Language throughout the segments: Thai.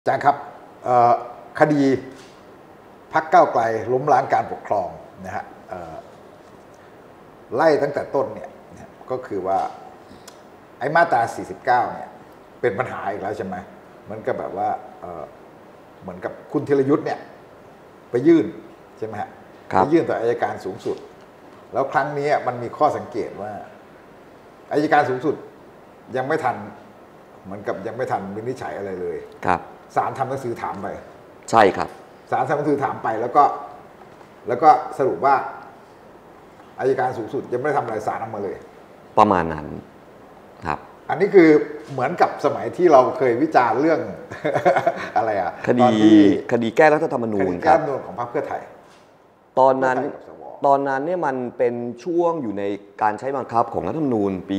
อาจารย์ครับคดีพรรคก้าวไกลล้มล้างการปกครองนะฮะไล่ตั้งแต่ต้นเนี่ยก็คือว่าไอ้มาตรา 49 เนี่ยเป็นปัญหาอีกแล้วใช่ไหมมันก็แบบว่าเหมือนกับคุณธีรยุทธ์เนี่ยไปยื่นใช่ไหมฮะไปยื่นต่ออัยการสูงสุดแล้วครั้งนี้มันมีข้อสังเกตว่าอัยการสูงสุดยังไม่ทันเหมือนกับยังไม่ทันวินิจฉัยอะไรเลยครับศาลทำหนังสือถามไปใช่ครับศาลทำหนังสือถามไปแล้วก็สรุปว่าอัยการสูงสุดยังไม่ได้ทำอะไรศาลออกมาเลยประมาณนั้นครับอันนี้คือเหมือนกับสมัยที่เราเคยวิจารณ์เรื่อง อะไรอะคดีแก้รัฐธรรมนูญแก้รัฐธรรมนูญของพรรคเพื่อไทยตอนนั้นเนี่ยมันเป็นช่วงอยู่ในการใช้บังคับของรัฐธรรมนูญปี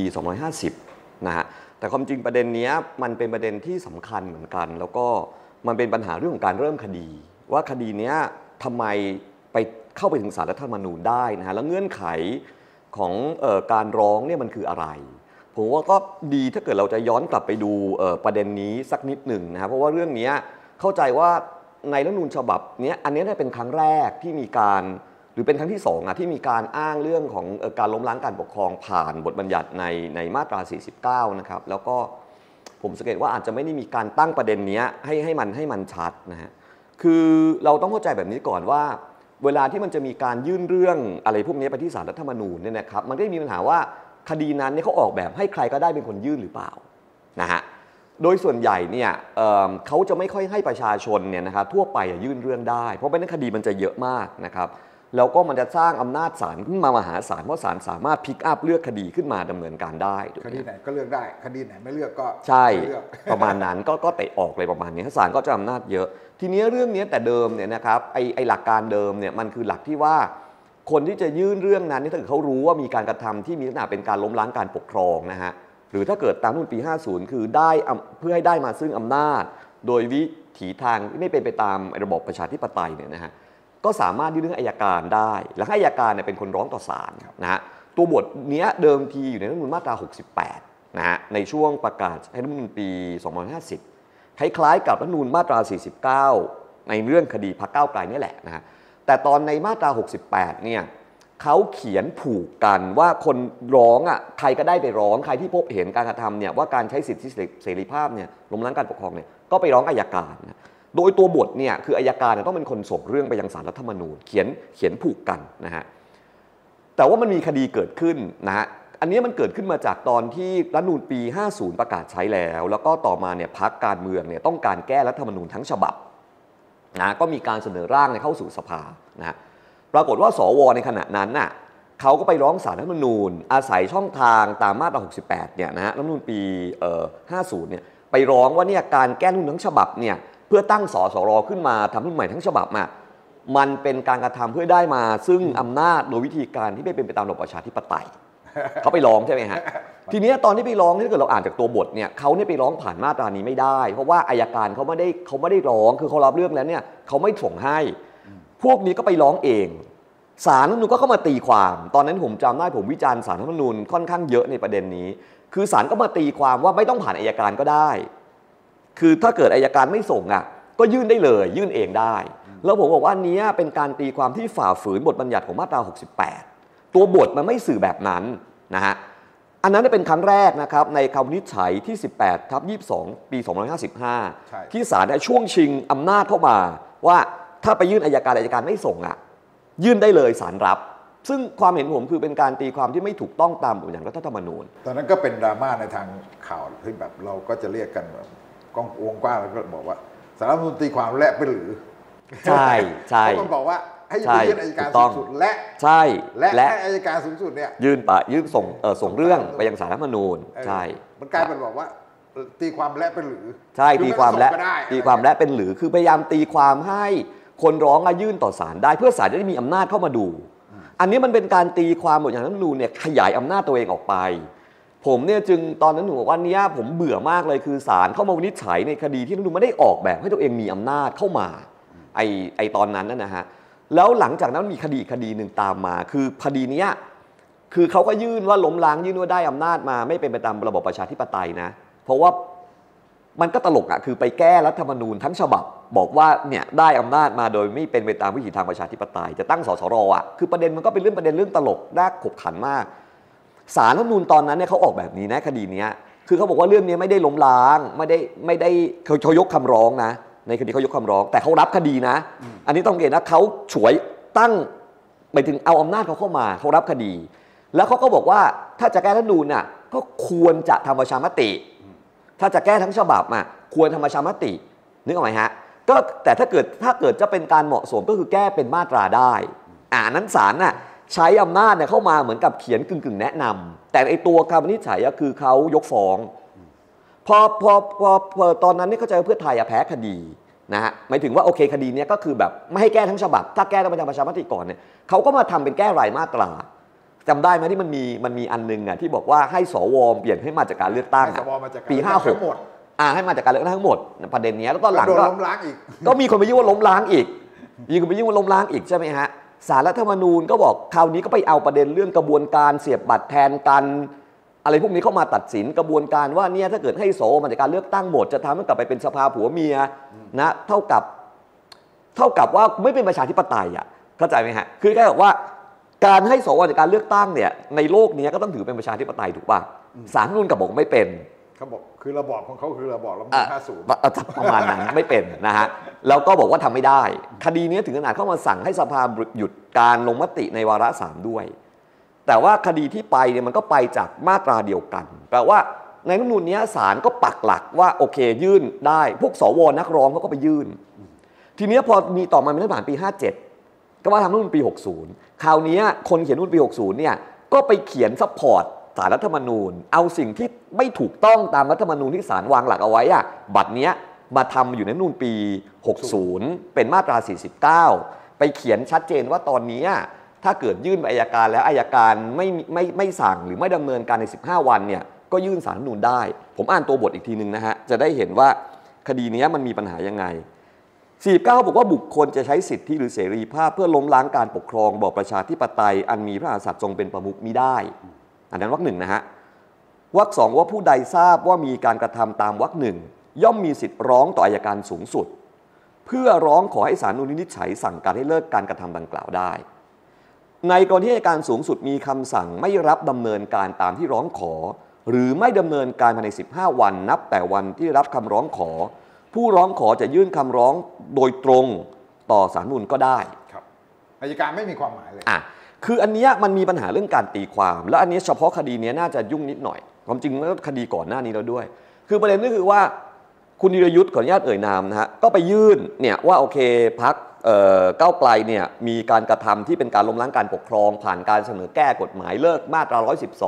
2550นะฮะแต่ความจริงประเด็นนี้มันเป็นประเด็นที่สำคัญเหมือนกันแล้วก็มันเป็นปัญหาเรื่องของการเริ่มคดีว่าคดีนี้ทำไมไปเข้าไปถึงศาลรัฐธรรมนูญได้นะฮะแล้วเงื่อนไขของการร้องเนี่ยมันคืออะไรผมว่าก็ดีถ้าเกิดเราจะย้อนกลับไปดูประเด็นนี้สักนิดหนึ่งนะครับเพราะว่าเรื่องนี้เข้าใจว่าในรัฐธรรมนูญฉบับนี้อันนี้เป็นครั้งแรกที่มีการหรือเป็นครั้งที่2ที่มีการอ้างเรื่องของการล้มล้างการปกครองผ่านบทบัญญัติในมาตรา 49 นะครับแล้วก็ผมสังเกตว่าอาจจะไม่ได้มีการตั้งประเด็นนี้ให้มันชัดนะฮะคือเราต้องเข้าใจแบบนี้ก่อนว่าเวลาที่มันจะมีการยื่นเรื่องอะไรพวกนี้ไปที่ศาลรัฐธรรมนูญเนี่ยนะครับมันก็มีปัญหาว่าคดีนั้นเนี่ยเขาออกแบบให้ใครก็ได้เป็นคนยื่นหรือเปล่านะฮะโดยส่วนใหญ่เนี่ยเขาจะไม่ค่อยให้ประชาชนเนี่ยนะครับทั่วไปยื่นเรื่องได้เพราะเป็นคดีมันจะเยอะมากนะครับแล้วก็มันจะสร้างอำนาจศาลขึ้นมามหาศาลเพราะศาลสามารถพิกอัพเลือกคดีขึ้นมาดำเนินการได้คดีไหนก็เลือกได้คดีไหนไม่เลือกก็ใช่ประมาณนั้นก็เตะออกเลยประมาณนี้ศาลก็จะอำนาจเยอะทีนี้เรื่องนี้แต่เดิมเนี่ยนะครับไอหลักการเดิมเนี่ยมันคือหลักที่ว่าคนที่จะยื่นเรื่องนั้นนี่ถ้าเกิดเขารู้ว่ามีการกระทำที่มีลักษณะเป็นการล้มล้างการปกครองนะฮะหรือถ้าเกิดตามรัฐธรรมนูญปี 50 คือได้เพื่อให้ได้มาซึ่งอำนาจโดยวิถีทางที่ไม่เป็นไปตามระบบประชาธิปไตยเนี่ยนะฮะก็สามารถยื่นเรื่องอัยการได้และให้อัยการเนี่ยเป็นคนร้องต่อศาลนะฮะตัวบทนี้เดิมทีอยู่ในรัฐธรรมนูญมาตรา 68 นะฮะในช่วงประกาศให้รัฐธรรมนูญปี 2550 คล้ายๆกับรัฐธรรมนูญมาตรา 49 ในเรื่องคดีพรรคก้าวไกลนี่แหละนะฮะแต่ตอนในมาตรา 68 เนี่ยเขาเขียนผูกกันว่าคนร้องใครก็ได้ไปร้องใครที่พบเห็นการกระทำเนี่ยว่าการใช้สิทธิเสรีภาพเนี่ยล้มล้างการปกครองเนี่ยก็ไปร้องอัยการนะโดยตัวบทเนี่ยคืออัยการต้องเป็นคนส่งเรื่องไปยังศาลรัฐธรรมนูญเขียนผูกกันนะฮะแต่ว่ามันมีคดีเกิดขึ้นนะฮะอันนี้มันเกิดขึ้นมาจากตอนที่รัฐธรรมนูญปี 50 ประกาศใช้แล้วก็ต่อมาเนี่ยพรรคการเมืองเนี่ยต้องการแก้รัฐธรรมนูญทั้งฉบับนะก็มีการเสนอร่างเข้าสู่สภานะฮะปรากฏว่าสวในขณะนั้นน่ะเขาก็ไปร้องศาลรัฐธรรมนูญอาศัยช่องทางตามมาตรา 68 เนี่ยนะฮะรัฐธรรมนูญปี 50 เนี่ยไปร้องว่าเนี่ยการแก้รัฐธรรมนูญทั้งฉบับเนี่ยเพื่อตั้งสสรขึ้นมาทำรัฐธรรมนูญใหม่ทั้งฉบับมันเป็นการกระทำเพื่อได้มาซึ่งอำนาจโดยวิธีการที่ไม่เป็นไปตามระบอบประชาธิปไตยเขาไปร้องใช่ไหมฮะทีนี้ตอนที่ไปร้องถ้าเกิดเราอ่านจากตัวบทเนี่ยเขาไปร้องผ่านมาตรานี้ไม่ได้เพราะว่าอัยการเขาไม่ได้ร้องคือเขารับเรื่องแล้วเนี่ยเขาไม่ส่งให้พวกนี้ก็ไปร้องเองศาลรัฐธรรมนูญก็เข้ามาตีความตอนนั้นผมจำได้ผมวิจารณ์ศาลรัฐธรรมนูญค่อนข้างเยอะในประเด็นนี้คือศาลก็มาตีความว่าไม่ต้องผ่านอัยการก็ได้คือถ้าเกิดอัยการไม่ส่งก็ยื่นได้เลยยื่นเองได้แล้วผมบอกว่าอันนี้เป็นการตีความที่ฝ่าฝืนบทบัญญัติของมาตรา 68 ตัวบทมันไม่สื่อแบบนั้นนะฮะอันนั้นเป็นครั้งแรกนะครับในคำวินิจฉัยที่ 18/22 ปี 2555 ที่ศาลได้ช่วงชิงอำนาจเข้ามาว่าถ้าไปยื่นอัยการไม่ส่งยื่นได้เลยศาลรับซึ่งความเห็นผมคือเป็นการตีความที่ไม่ถูกต้องตามบทบัญญัติรัฐธรรมนูญตอนนั้นก็เป็นดราม่าในทางข่าวที่แบบเราก็จะเรียกกันกองวงกว้างแล้วก็บอกว่าสารรัฐธรรมนูญตีความและเป็นหรือใช่เพราะมันบอกว่าให้ยื่นอัยการสูงสุดและให้อัยการสูงสุดเนี่ยยื่นส่งเรื่องไปยังศาลรัฐธรรมนูญใช่มันกลายเป็นบอกว่าตีความและเป็นหรือใช่ตีความและเป็นหรือคือพยายามตีความให้คนร้องยื่นต่อศาลได้เพื่อศาลจะได้มีอำนาจเข้ามาดูอันนี้มันเป็นการตีความบทอย่างรัฐธรรมนูญเนี่ยขยายอำนาจตัวเองออกไปผมเนี่ยจึงตอนนั้นผมบอกว่านี้ผมเบื่อมากเลยคือศาลเข้ามาวินิจฉัยในคดีที่รัฐธรรมนูญไม่ได้ออกแบบให้ตัวเองมีอำนาจเข้ามาไอตอนนั้นนะฮะแล้วหลังจากนั้นมีคดีหนึ่งตามมาคือคดีนี้คือเขาก็ยื่นว่าล้มล้างยื่นว่าได้อำนาจมาไม่เป็นไปตามระบบประชาธิปไตยนะเพราะว่ามันก็ตลกอ่ะคือไปแก้รัฐธรรมนูญทั้งฉบับบอกว่าเนี่ยได้อำนาจมาโดยไม่เป็นไปตามวิถีทางประชาธิปไตยจะตั้งสสรอ่ะคือประเด็นมันก็เป็นเรื่องตลกน่าขบขันมากศาลรัฐธรรมนูญตอนนั้นเนี่ยเขาออกแบบนี้นะคดีนี้คือเขาบอกว่าเรื่องนี้ไม่ได้ล้มล้างไม่ได้เขายกคำร้องนะในคดีเขายกคำร้องแต่เขารับคดีนะอันนี้ต้องเห็นนะเขาฉวยตั้งไปถึงเอาอำนาจเขาเข้ามาเขารับคดีแล้วเขาก็บอกว่าถ้าจะแก้รัฐธรรมนูญน่ะก็ควรจะทำประชามติถ้าจะแก้ทั้งฉบับอ่ะควรทำประชามตินึกออกไหมฮะก็แต่ถ้าเกิดจะเป็นการเหมาะสมก็คือแก้เป็นมาตราได้นั้นศาลน่ะใช้อำนาจเนี่ยเข้ามาเหมือนกับเขียนกึ่งแนะนำแต่ไอตัวคำวินิจฉัยคือเขายกฟ้องพอตอนนั้นนี่เข้าใจว่าเพื่อไทยแพ้คดีนะฮะหมายถึงว่าโอเคคดีนี้ก็คือแบบไม่ให้แก้ทั้งฉบับถ้าแก้ต้องไปทำประชามติก่อนเนี่ยเขาก็มาทำเป็นแก้รายมาตราจำได้ไหมที่มันมีอันนึงอ่ะที่บอกว่าให้สวเปลี่ยนให้มาจากการเลือกตั้งปี56ให้มาจากการเลือกตั้งทั้งหมดประเด็นนี้แล้วตอนหลังก็ล้มล้างอีกก็มีคนไปยื่นว่าล้มล้างอีกใช่ไหมฮะศาลรัฐธรรมนูญก็บอกคราวนี้ก็ไปเอาประเด็นเรื่องกระบวนการเสียบบัตรแทนกันอะไรพวกนี้เข้ามาตัดสินกระบวนการว่าเนี่ยถ้าเกิดให้สวมาจากการเลือกตั้งหมดจะทำให้กลับไปเป็นสภาผัวเมียนะเท่ากับว่าไม่เป็นประชาธิปไตยอ่ะเข้าใจไหมฮะคือแค่บอกว่าการให้สวจากการเลือกตั้งเนี่ยในโลกนี้ก็ต้องถือเป็นประชาธิปไตยถูกป่ะศาลรัฐธรรมนูญกับบอกไม่เป็นเขาบอกคือระบอบของเขาคือระบอบรัฐธรรมนูญ50 ประมาณนั้นไม่เป็นนะฮะแล้วก็บอกว่าทำไม่ได้คดีนี้ถึงขนาดเข้ามาสั่งให้สภาหยุดการลงมติในวาระ3ด้วยแต่ว่าคดีที่ไปเนี่ยมันก็ไปจากมาตราเดียวกันแปลว่าในรัฐธรรมนูญนี้ศาลก็ปักหลักว่าโอเคยื่นได้พวกสวนักร้องเขาก็ไปยื่นทีนี้พอมีต่อมาเป็นรัฐบาลปี57ก็มาทำรัฐธรรมนูญปี60คราวนี้คนเขียนรัฐธรรมนูญปี60เนี่ยก็ไปเขียนซัพพอร์ตศาลรัฐธรรมนูญเอาสิ่งที่ไม่ถูกต้องตามรัฐธรรมนูญที่ศาลวางหลักเอาไว้บัตรเนี้ยมาทำอยู่ในรัฐธรรมนูญปี60เป็นมาตรา49ไปเขียนชัดเจนว่าตอนนี้ถ้าเกิดยื่นไปอัยการแล้วอัยการไม่สั่งหรือไม่ดำเนินการใน15วันเนี่ยก็ยื่นศาลรัฐธรรมนูญได้ผมอ่านตัวบทอีกทีนึงนะฮะจะได้เห็นว่าคดีนี้มันมีปัญหายังไง49บอกว่าบุคคลจะใช้สิทธิหรือเสรีภาพเพื่อล้มล้างการปกครองบอบประชาธิปไตยอันมีพระมหากษัตริย์ทรงเป็นประมุขมิได้อันนั้นวรรค 1นะฮะวรรค 2ว่าผู้ใดทราบว่ามีการกระทำตามวรรค 1ย่อมมีสิทธิ์ร้องต่ออัยการสูงสุดเพื่อร้องขอให้ศาลวินิจฉัยสั่งการให้เลิกการกระทำดังกล่าวได้ในกรณีที่อัยการสูงสุดมีคำสั่งไม่รับดำเนินการตามที่ร้องขอหรือไม่ดำเนินการภายใน15วันนับแต่วันที่รับคำร้องขอผู้ร้องขอจะยื่นคำร้องโดยตรงต่อศาลรัฐธรรมนูญก็ได้ครับอัยการไม่มีความหมายเลยคืออันนี้มันมีปัญหาเรื่องการตีความและอันนี้เฉพาะคดีนี้น่าจะยุ่งนิดหน่อยความจริงแล้วคดีก่อนหน้านี้แล้วด้วยคือประเด็นก็คือว่าคุณธีรยุทธ์ขออนุญาตเอ่ยนามนะฮะก็ไปยื่นเนี่ยว่าโอเคพรรคก้าวไกลเนี่ยมีการกระทำที่เป็นการล้มล้างการปกครองผ่านการเสนอแก้กฎหมายเลิกมาตรา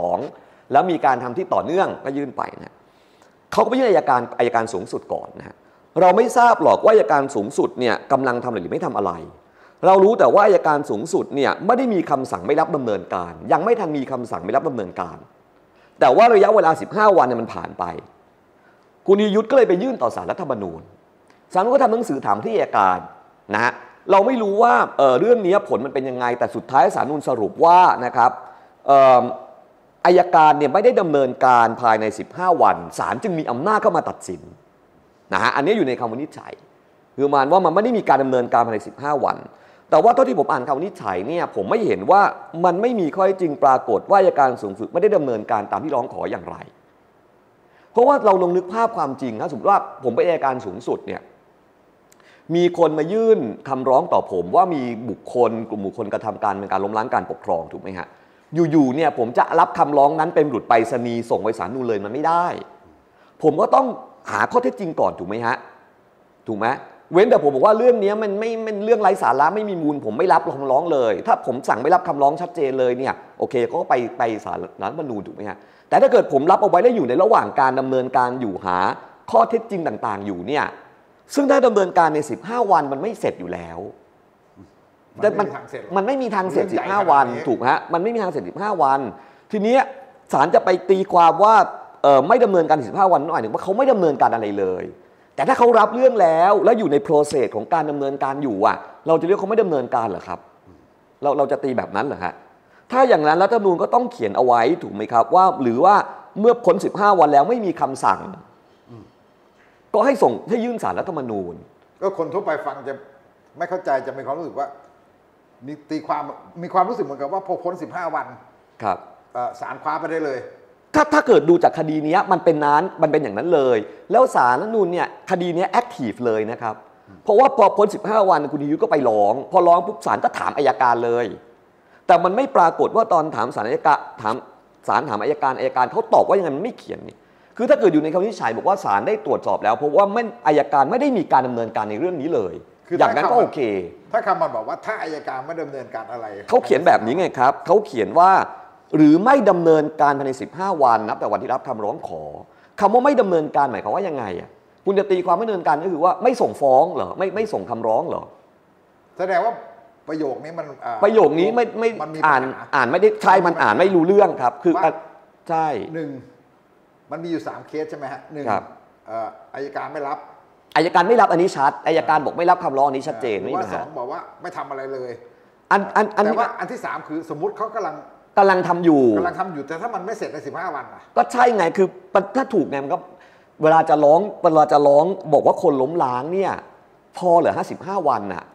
112แล้วมีการทำที่ต่อเนื่องก็ยื่นไปนะเขาก็ไปยื่นอัยการสูงสุดก่อนนะฮะเราไม่ทราบหรอกว่าอัยการสูงสุดเนี่ยกำลังทำอะไรหรือไม่ทำอะไรเรารู้แต่ว่าอัยการสูงสุดเนี่ยไม่ได้มีคำสั่งไม่รับดำเนินการยังไม่ทันมีคำสั่งไม่รับดำเนินการแต่ว่าระยะเวลา15วันเนี่ยมันผ่านไปคุณธีรยุทธ์ก็เลยไปยื่นต่อศาลรัฐธรรมนูญศาลก็ทำหนังสือถามที่อัยการนะฮะเราไม่รู้ว่าเรื่องนี้ผลมันเป็นยังไงแต่สุดท้ายศาลรัฐธรรมนูญสรุปว่านะครับอัยการเนี่ยไม่ได้ดำเนินการภายใน15วันศาลจึงมีอำนาจเข้ามาตัดสินนะฮะอันนี้อยู่ในคำวินิจฉัยคือหมายว่ามันไม่ได้มีการดำเนินการภายใน15วันแต่ว่าเท่าที่ผมอ่านคำวินิจฉัยเนี่ยผมไม่เห็นว่ามันไม่มีข้อเท็จจริงปรากฏว่าอัยการสูงสุดไม่ได้ดำเนินการตามที่ร้องขออย่างไรเพราะว่าเราลองนึกภาพความจริงนะสมมติว่าผมเป็นอัยการสูงสุดเนี่ยมีคนมายื่นคำร้องต่อผมว่ามีกลุ่มบุคคลกระทำการเป็นการล้มล้างการปกครองถูกไหมฮะอยู่ๆเนี่ยผมจะรับคำร้องนั้นเป็นบุตรไปรษณีย์ส่งไปศาลนูนเลยมันไม่ได้ผมก็ต้องหาข้อเท็จจริงก่อนถูกไหมฮะถูกไหมเว้นแต่ผมบอกว่าเรื่องนี้มันเรื่องไร้สาระไม่มีมูลผมไม่รับคำร้องเลยถ้าผมสั่งไม่รับคำร้องชัดเจนเลยเนี่ยโอเคก็ไปศาลรัฐธรรมนูญถูกไหมฮะแต่ถ้าเกิดผมรับเอาไว้แล้วอยู่ในระหว่างการดำเนินการอยู่หาข้อเท็จจริงต่างๆอยู่เนี่ยซึ่งถ้าดำเนินการใน15วันมันไม่เสร็จอยู่แล้วมันไม่มีทางเสร็จ15วันถูกฮะมันไม่มีทางเสร็จ15วันทีนี้ศาลจะไปตีความว่าไม่ดำเนินการ15วันหน่อยหนึ่งว่าเขาไม่ดำเนินการอะไรเลยแต่ถ้าเขารับเรื่องแล้วอยู่ใน process ของการดำเนินการอยู่เราจะเรียกเขาไม่ดำเนินการเหรอครับเราจะตีแบบนั้นเหรอฮะถ้าอย่างนั้นรัฐธรรมนูญก็ต้องเขียนเอาไว้ถูกไหมครับว่าหรือว่าเมื่อพ้น15วันแล้วไม่มีคำสั่งก็ให้ส่งให้ยื่นศาลรัฐธรรมนูญก็คนทั่วไปฟังจะไม่เข้าใจจะมีความรู้สึกว่ามีความรู้สึกเหมือนกับว่าพอพ้น15 วันครับศาลคว้าไปได้เลยถ้าเกิดดูจากคดีนี้มันเป็นอย่างนั้นเลยแล้วศาลรัฐธรรมนูญเนี่ยคดีนี้แอคทีฟเลยนะครับเพราะว่าพอพ้น15 วันคุณยุทธก็ไปร้องพอร้องปุ๊บศาลก็ถามอัยการเลยแต่มันไม่ปรากฏว่าตอนถามศาลอัยการศาลถามอัยการเขาตอบว่ายังไงมันไม่เขียนนี่คือถ้าเกิดอยู่ในคำวินิจฉัยบอกว่าศาลได้ตรวจสอบแล้วเพราะว่าอัยการไม่ได้มีการดำเนินการในเรื่องนี้เลยอย่างนั้นก็โอเคถ้าคำมันบอกว่าถ้าอัยการไม่ดำเนินการอะไรเขาเขียนแบบนี้ไงครับเขาเขียนว่าหรือไม่ดำเนินการภายใน15 วันนับแต่วันที่รับคำร้องขอคำว่าไม่ดำเนินการหมายความว่ายังไงอ่ะคุณจะตีความไม่ดำเนินการก็คือว่าไม่ส่งฟ้องเหรอไม่ส่งคำร้องเหรอแสดงว่าประโยคนี้มันประโยคนี้ไม่อ่านไม่ได้ใช่มันอ่านไม่รู้เรื่องครับคือใช่ 1มันมีอยู่3 เคสใช่ไหมฮะ1อัยการไม่รับอัยการไม่รับอันนี้ชัดอัยการบอกไม่รับคำร้องอันนี้ชัดเจนไม่มีปัญหา2บอกว่าไม่ทำอะไรเลยแต่ว่าอันที่3คือสมมุติเขากำลังทำอยู่แต่ถ้ามันไม่เสร็จใน15 วันก็ใช่ไงคือถ้าถูกไงมันก็เวลาจะร้องบอกว่าคนล้มล้างเนี่ยพอเหรอ15 วันน่ะ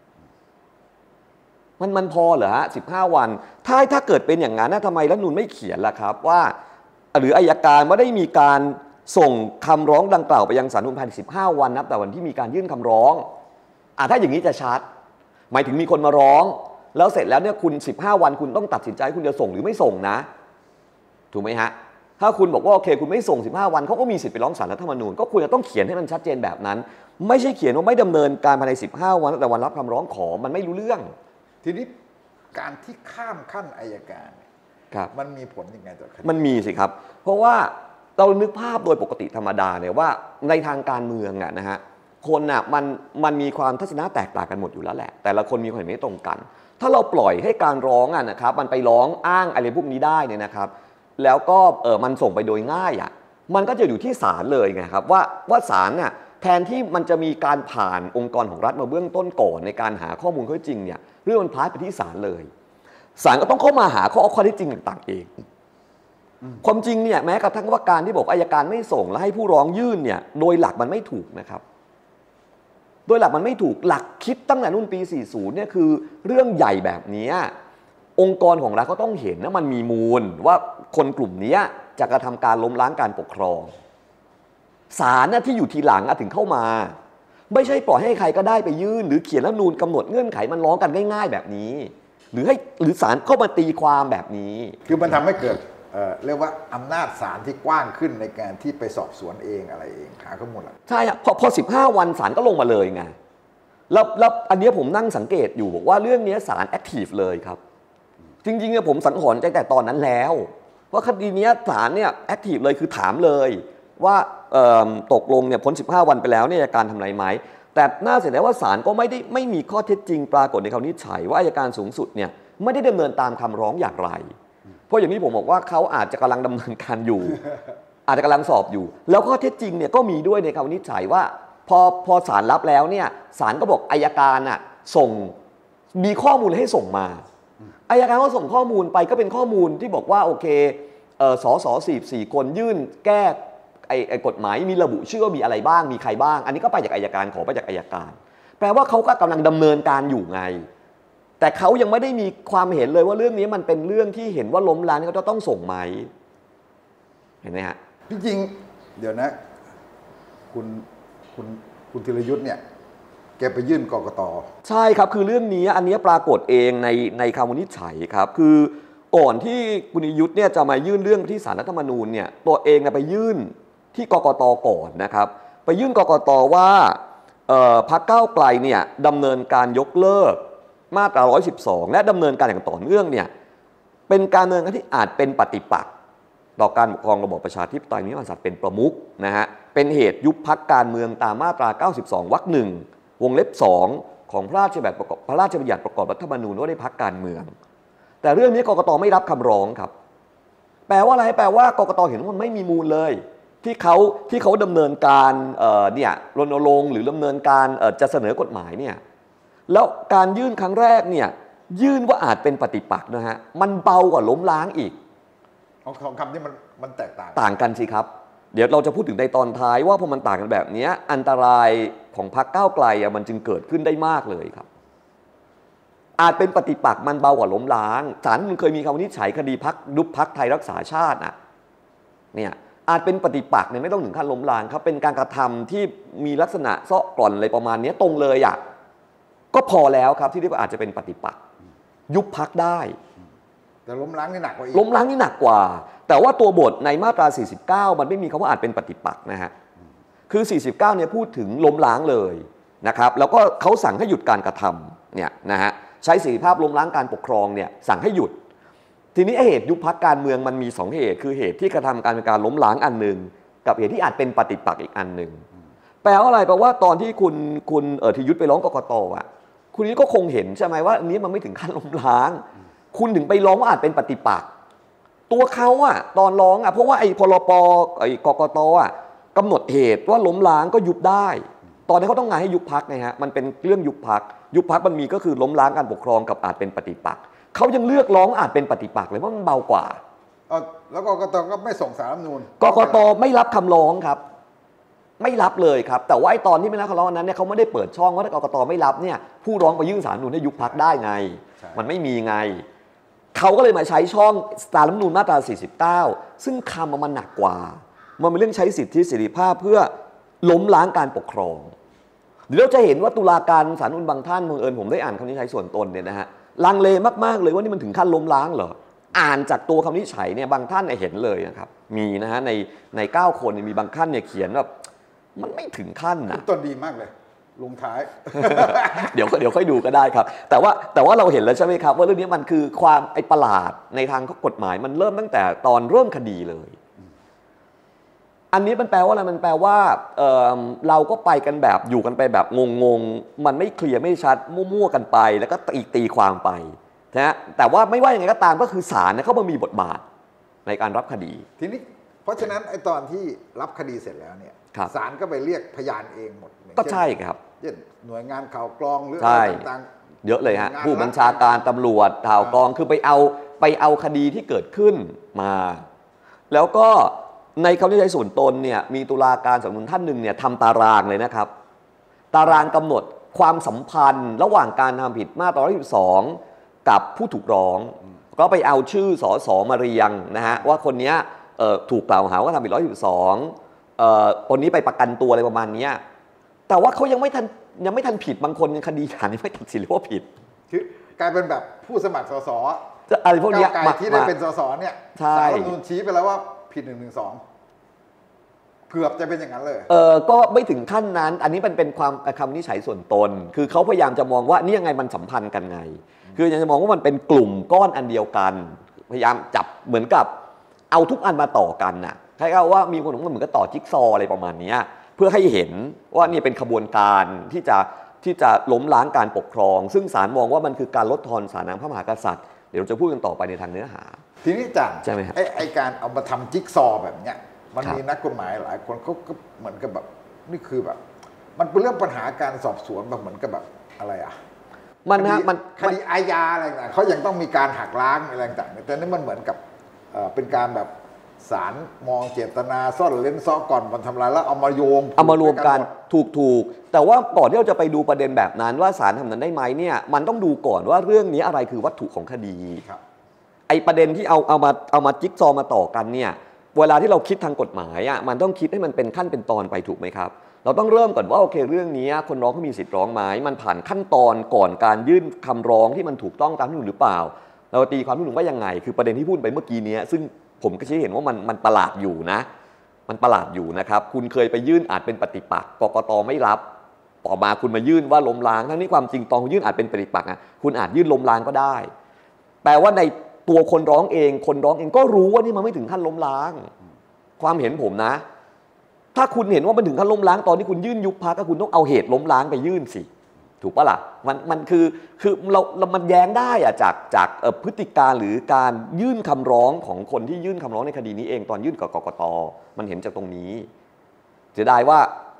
มันพอเหรอ15 วันถ้าเกิดเป็นอย่างนั้นทำไมรัฐธรรมนูญไม่เขียนล่ะครับว่าหรืออัยการไม่ได้มีการส่งคำร้องดังกล่าวไปยังศาลรัฐธรรมนูญภายใน15 วันนับแต่วันที่มีการยื่นคำร้องถ้าอย่างนี้จะชัดหมายถึงมีคนมาร้องแล้วเสร็จแล้วเนี่ยคุณ15 วันคุณต้องตัดสินใจคุณจะส่งหรือไม่ส่งนะถูกไหมฮะถ้าคุณบอกว่าโอเคคุณไม่ส่ง15 วันเขาก็มีสิทธิ์ไปร้องศาลรัฐธรรมนูญก็คุณจะต้องเขียนให้มันชัดเจนแบบนั้นไม่ใช่เขียนว่าไม่ดำเนินการภายใน15 วันแต่วันรับคำร้องขอมันไม่รู้เรื่องทีนี้การที่ข้ามขั้นอัยการมันมีผลยังไงต่อคดีมันมีสิครับเพราะว่าเรานึกภาพโดยปกติธรรมดาเนี่ยว่าในทางการเมืองนะฮะคนมันมีความทัศนะแตกต่างกันหมดอยู่แล้วแหละแต่ละคนมีความเห็นไม่ตรงกันถ้าเราปล่อยให้การร้องนะครับมันไปร้องอ้างอะไรพวกนี้ได้เนี่ยนะครับแล้วก็มันส่งไปโดยง่ายมันก็จะอยู่ที่ศาลเลยไงครับว่าศาลน่ะแทนที่มันจะมีการผ่านองค์กรของรัฐมาเบื้องต้นก่อนในการหาข้อมูลข้อเท็จจริงเนี่ยเรื่องมันพาไปที่ศาลเลยศาลก็ต้องเข้ามาหาข้อเท็จจริงต่างๆเองความจริงเนี่ยแม้กระทั่งว่าการที่บอกอัยการไม่ส่งแล้วให้ผู้ร้องยื่นเนี่ยโดยหลักมันไม่ถูกนะครับโดยหลักมันไม่ถูกหลักคิดตั้งแต่นู่นปี40เนี่ยคือเรื่องใหญ่แบบนี้องค์กรของรัฐก็ต้องเห็นว่ามันมีมูลว่าคนกลุ่มนี้จะกระทำการล้มล้างการปกครองศาลที่อยู่ทีหลังถึงเข้ามาไม่ใช่ปล่อยให้ใครก็ได้ไปยื่นหรือเขียนรัฐธรรมนูญกำหนดเงื่อนไขมันร้องกันง่ายๆแบบนี้หรือศาลเข้ามาตีความแบบนี้คือมันทำให้เกิดเรียกว่าอำนาจศาลที่กว้างขึ้นในการที่ไปสอบสวนเองอะไรเองหาข้อมูลใช่พอ15 วันศาลก็ลงมาเลยไงแล้วอันนี้ผมนั่งสังเกตอยู่บอกว่าเรื่องนี้ศาลแอคทีฟเลยครับจริงๆผมสังหรณ์ใจแต่ตอนนั้นแล้วว่าคดีนี้ศาลเนี่ยแอคทีฟเลยคือถามเลยว่าตกลงเนี่ยพ้น15 วันไปแล้วเนี่ยอัยการทำอะไรไหมแต่น่าเสียดายว่าศาลก็ไม่มีข้อเท็จจริงปรากฏในคำวินิจฉัยว่าอัยการสูงสุดเนี่ยไม่ได้ดำเนินตามคำร้องอย่างไรเพราะอย่างที่ผมบอกว่าเขาอาจจะกำลังดำเนินการอยู่ อาจจะกำลังสอบอยู่แล้วข้อเท็จจริงเนี่ยก็มีด้วยในคำวินิจฉัยว่าพอศาลรับแล้วเนี่ยศาลก็บอกอัยการส่งมีข้อมูลให้ส่งมาอัยการก็ส่งข้อมูลไปก็เป็นข้อมูลที่บอกว่าโอเคสส44 คนยื่นแก้ไอ้กฎหมายมีระบุชื่อว่ามีอะไรบ้างมีใครบ้างอันนี้ก็ไปจากอัยการขอไปจากอัยการแปลว่าเขาก็กำลังดำเนินการอยู่ไงแต่เขายังไม่ได้มีความเห็นเลยว่าเรื่องนี้มันเป็นเรื่องที่เห็นว่าล้มล้างเขาจะต้องส่งไหมเห็นไหมฮะจริงๆเดี๋ยวนะคุณธีรยุทธ์เนี่ยแกไปยื่นกกต. ใช่ครับคือเรื่องนี้อันนี้ปรากฏเองในคำวินิจฉัยครับคือก่อนที่คุณธีรยุทธ์เนี่ยจะมายื่นเรื่องที่ศาลรัฐธรรมนูญเนี่ยตัวเองไปยื่นที่กกต.ก่อนนะครับไปยื่นกกต.ว่าพรรคก้าวไกลเนี่ยดำเนินการยกเลิกมาตรา112และดำเนินการอย่างต่อเนื่องเนี่ยเป็นการดำเนินการที่อาจเป็นปฏิปักษ์ต่อการปกครองระบอบประชาธิปไตยมีพระมหากษัตริย์เป็นประมุขนะฮะเป็นเหตุยุบพรรคการเมืองตามมาตรา92 วรรค 1 วงเล็บ 2ของพระราชบัญญัติประกอบรัฐธรรมนูญว่าได้พรรคการเมืองแต่เรื่องนี้กกต.ไม่รับคำร้องครับแปลว่าอะไรแปลว่ากกต.เห็นว่ามันไม่มีมูลเลยที่เขาดำเนินการเนี่ยรณรงค์หรือดำเนินการจะเสนอกฎหมายเนี่ยแล้วการยื่นครั้งแรกเนี่ยยื่นว่าอาจเป็นปฏิปักษ์นะฮะมันเบากว่าล้มล้างอีกของคำนี้มันแตกต่างกันสิครับเดี๋ยวเราจะพูดถึงในตอนท้ายว่าพอมันต่างกันแบบนี้อันตรายของพรรคก้าวไกลมันจึงเกิดขึ้นได้มากเลยครับอาจเป็นปฏิปักษ์มันเบากว่าล้มล้างศาลมันเคยมีคำวินิจฉัยคดียุบพรรคไทยรักษาชาติเนี่ยอาจเป็นปฏิปักษ์เนี่ยไม่ต้องถึงขั้นล้มล้างครับเป็นการกระทำที่มีลักษณะเซาะกร่อนอะไรประมาณนี้ตรงเลยก็พอแล้วครับที่เรียกว่าอาจจะเป็นปฏิปักษ์ยุบพรรคได้แต่ล้มล้างนี่หนักกว่าอีกล้มล้างนี่หนักกว่าแต่ว่าตัวบทในมาตรา49มันไม่มีคำว่าอาจเป็นปฏิปักษ์นะฮะคือ49เนี่ยพูดถึงล้มล้างเลยนะครับแล้วก็เขาสั่งให้หยุดการกระทำเนี่ยนะฮะใช้เสรีภาพล้มล้างการปกครองเนี่ยสั่งให้หยุดทีนี้เหตุยุบพรรคการเมืองมันมี2เหตุคือเหตุที่กระทำการเป็นการล้มล้างอันหนึ่งกับเหตุที่อาจเป็นปฏิปักษ์อีกอันหนึ่งแปลว่าอะไรแปลว่าตอนที่คุณธีรยุทธไปร้องกกตคุณนี้ก็คงเห็นใช่ไหมว่าอันนี้มันไม่ถึงขั้นล้มล้างคุณถึงไปร้องว่าอาจเป็นปฏิปักษ์ตัวเขาตอนร้องเพราะว่าไอ้พรปกกตกำหนดเหตุว่าล้มล้างก็ยุบได้ตอนนี้เขาต้องการให้ยุบพรรคไงฮะมันเป็นเรื่องยุบพรรคมันมีก็คือล้มล้างการปกครองกับอาจเป็นปฏิปักษ์เขายังเลือกร้องอาจเป็นปฏิปักษ์เลยเพราะมันเบากว่าแล้วกกตก็ไม่ส่งสารรัฐธรรมนูญกกตไม่รับคำร้องครับไม่รับเลยครับแต่ว่าไอ้ตอนที่ไม่รับคำร้องนั้นเนี่ยเขาไม่ได้เปิดช่องว่าถ้ากกตไม่รับเนี่ยผู้ร้องไปยื่นศาลรัฐธรรมนูญให้ยุบพรรคได้ไงมันไม่มีไงเขาก็เลยมาใช้ช่องสารรัฐธรรมนูญมาตรา49ซึ่งคำมันหนักกว่ามันเป็นเรื่องใช้สิทธิเสรีภาพเพื่อล้มล้างการปกครองเดี๋ยวเราจะเห็นว่าตุลาการศาลรัฐธรรมนูญบางท่านบังเอิญผมได้อ่านคำวินิจฉัยส่วนตนเนี่ยนะฮะลังเลมากๆเลยว่านี่มันถึงขั้นล้มล้างเหรออ่านจากตัวคำวินิจฉัยเนี่ยบางท่านเห็นเลยนะครับมีนะฮะใน9คนมีบางท่านเนี่ยเขียนแบบมันไม่ถึงขั้นนะต้นดีมากเลยลงท้ายเดี๋ยวค่อยดูก็ได้ครับแต่ว่าเราเห็นแล้วใช่ไหมครับว่าเรื่องนี้มันคือความประหลาดในทางกฎหมายมันเริ่มตั้งแต่ตอนเริ่มคดีเลยอันนี้มันแปลว่าอะไรมันแปลว่าเราก็ไปกันแบบอยู่กันไปแบบงงๆมันไม่เคลียร์ไม่ชัดมั่วๆกันไปแล้วก็ตีความไปนะแต่ว่าไม่ว่าอย่างไรก็ตามก็คือศาลเขามามีบทบาทในการรับคดีทีนี้เพราะฉะนั้นไอ้ตอนที่รับคดีเสร็จแล้วเนี่ยศาลก็ไปเรียกพยานเองหมดก็ใช่ครับเช่นหน่วยงานข่าวกรองหรืออะไรต่างๆเยอะเลยฮะผู้บัญชาการตำรวจข่าวกรองคือไปเอาคดีที่เกิดขึ้นมาแล้วก็ในคำวินิจฉัยส่วนตนเนี่ยมีตุลาการศาลรัฐธรรมนูญท่านหนึ่งเนี่ยทำตารางเลยนะครับตารางกำหนดความสัมพันธ์ระหว่างการทำผิดมาตรา112กับผู้ถูกร้องก็ไปเอาชื่อสสมาเรียงนะฮะว่าคนนี้ถูกกล่าวหาว่าทำผิด112คนนี้ไปประกันตัวอะไรประมาณนี้แต่ว่าเขายังไม่ทันผิดบางคนคดีฐานนี้ไม่ตัดสินว่าผิดคือกลายเป็นแบบผู้สมัครสสอะไรพวกนี้ที่ได้เป็นสสเนี่ยศาลรัฐธรรมนูญชี้ไปแล้วว่าผิด112เกือบจะเป็นอย่างนั้นเลยก็ไม่ถึงขั้นนั้นอันนี้มันเป็นความคำวินิจฉัยส่วนตนคือเขาพยายามจะมองว่านี่ยังไงมันสัมพันธ์กันไงคือยังจะมองว่ามันเป็นกลุ่มก้อนอันเดียวกันพยายามจับเหมือนกับเอาทุกอันมาต่อกันน่ะคล้ายๆว่ามีคนเหมือนกับต่อจิ๊กซออะไรประมาณนี้เพื่อให้เห็นว่านี่เป็นขบวนการที่จะล้มล้างการปกครองซึ่งศาลมองว่ามันคือการลดทอนสถานะพระมหากษัตริย์เดี๋ยวเราจะพูดกันต่อไปในทางเนื้อหาทีนี้จังใช่ไหมครับไอ้การเอามาทำจิ๊กซอแบบเนี้ยมันมีนักกฎหมายหลายคนเขาก็เหมือนกับแบบนี่คือแบบมันเป็นเรื่องปัญหาการสอบสวนแบบเหมือนกับแบบอะไรมันคดีอาญาอะไรต่างเขายังต้องมีการหักล้างอะไรต่างแต่นี่มันเหมือนกับเป็นการแบบศาลมองเจตนาซ่อนเล้นซ้อก่อนมันทำลายแล้วเอามารวมกันถูกแต่ว่าก่อนที่เราจะไปดูประเด็นแบบนั้นว่าศาลทำนั้นได้ไหมเนี่ยมันต้องดูก่อนว่าเรื่องนี้อะไรคือวัตถุของคดีไอ้ประเด็นที่เอามาจิ๊กซอมาต่อกันเนี่ยเวลาที่เราคิดทางกฎหมายมันต้องคิดให้มันเป็นขั้นเป็นตอนไปถูกไหมครับเราต้องเริ่มก่อนว่าโอเคเรื่องนี้คนร้องเขามีสิทธิ์ร้องไหมมันผ่านขั้นตอนก่อนการยื่นคำร้องที่มันถูกต้องตามรัฐธรรมนูญหรือเปล่าเราตีความรัฐธรรมนูญว่ายังไงคือประเด็นที่พูดไปเมื่อกี้นี้ซึ่งผมก็ชี้เห็นว่ามันประหลาดอยู่นะมันประหลาดอยู่นะครับคุณเคยไปยื่นอาจเป็นปฏิปักษ์กกตไม่รับต่อมาคุณมายื่นว่าล้มล้างทั้งนี้ความจริงตอนคุณยื่นอาจเป็นปฏิปักษ์คุณอาจยื่นล้มล้างก็ได้แปลว่าในตัวคนร้องเองก็รู้ว่านี่มันไม่ถึงขั้นล้มล้างความเห็นผมนะถ้าคุณเห็นว่ามันถึงขั้นล้มล้างตอนที่คุณยื่นยุบพรรคก็คุณต้องเอาเหตุล้มล้างไปยื่นสิถูกปะล่ะมันคือเรามันแย้งได้จากพฤติการหรือการยื่นคำร้องของคนที่ยื่นคำร้องในคดีนี้เองตอนยื่นกับกกตมันเห็นจากตรงนี้เสียดายว่า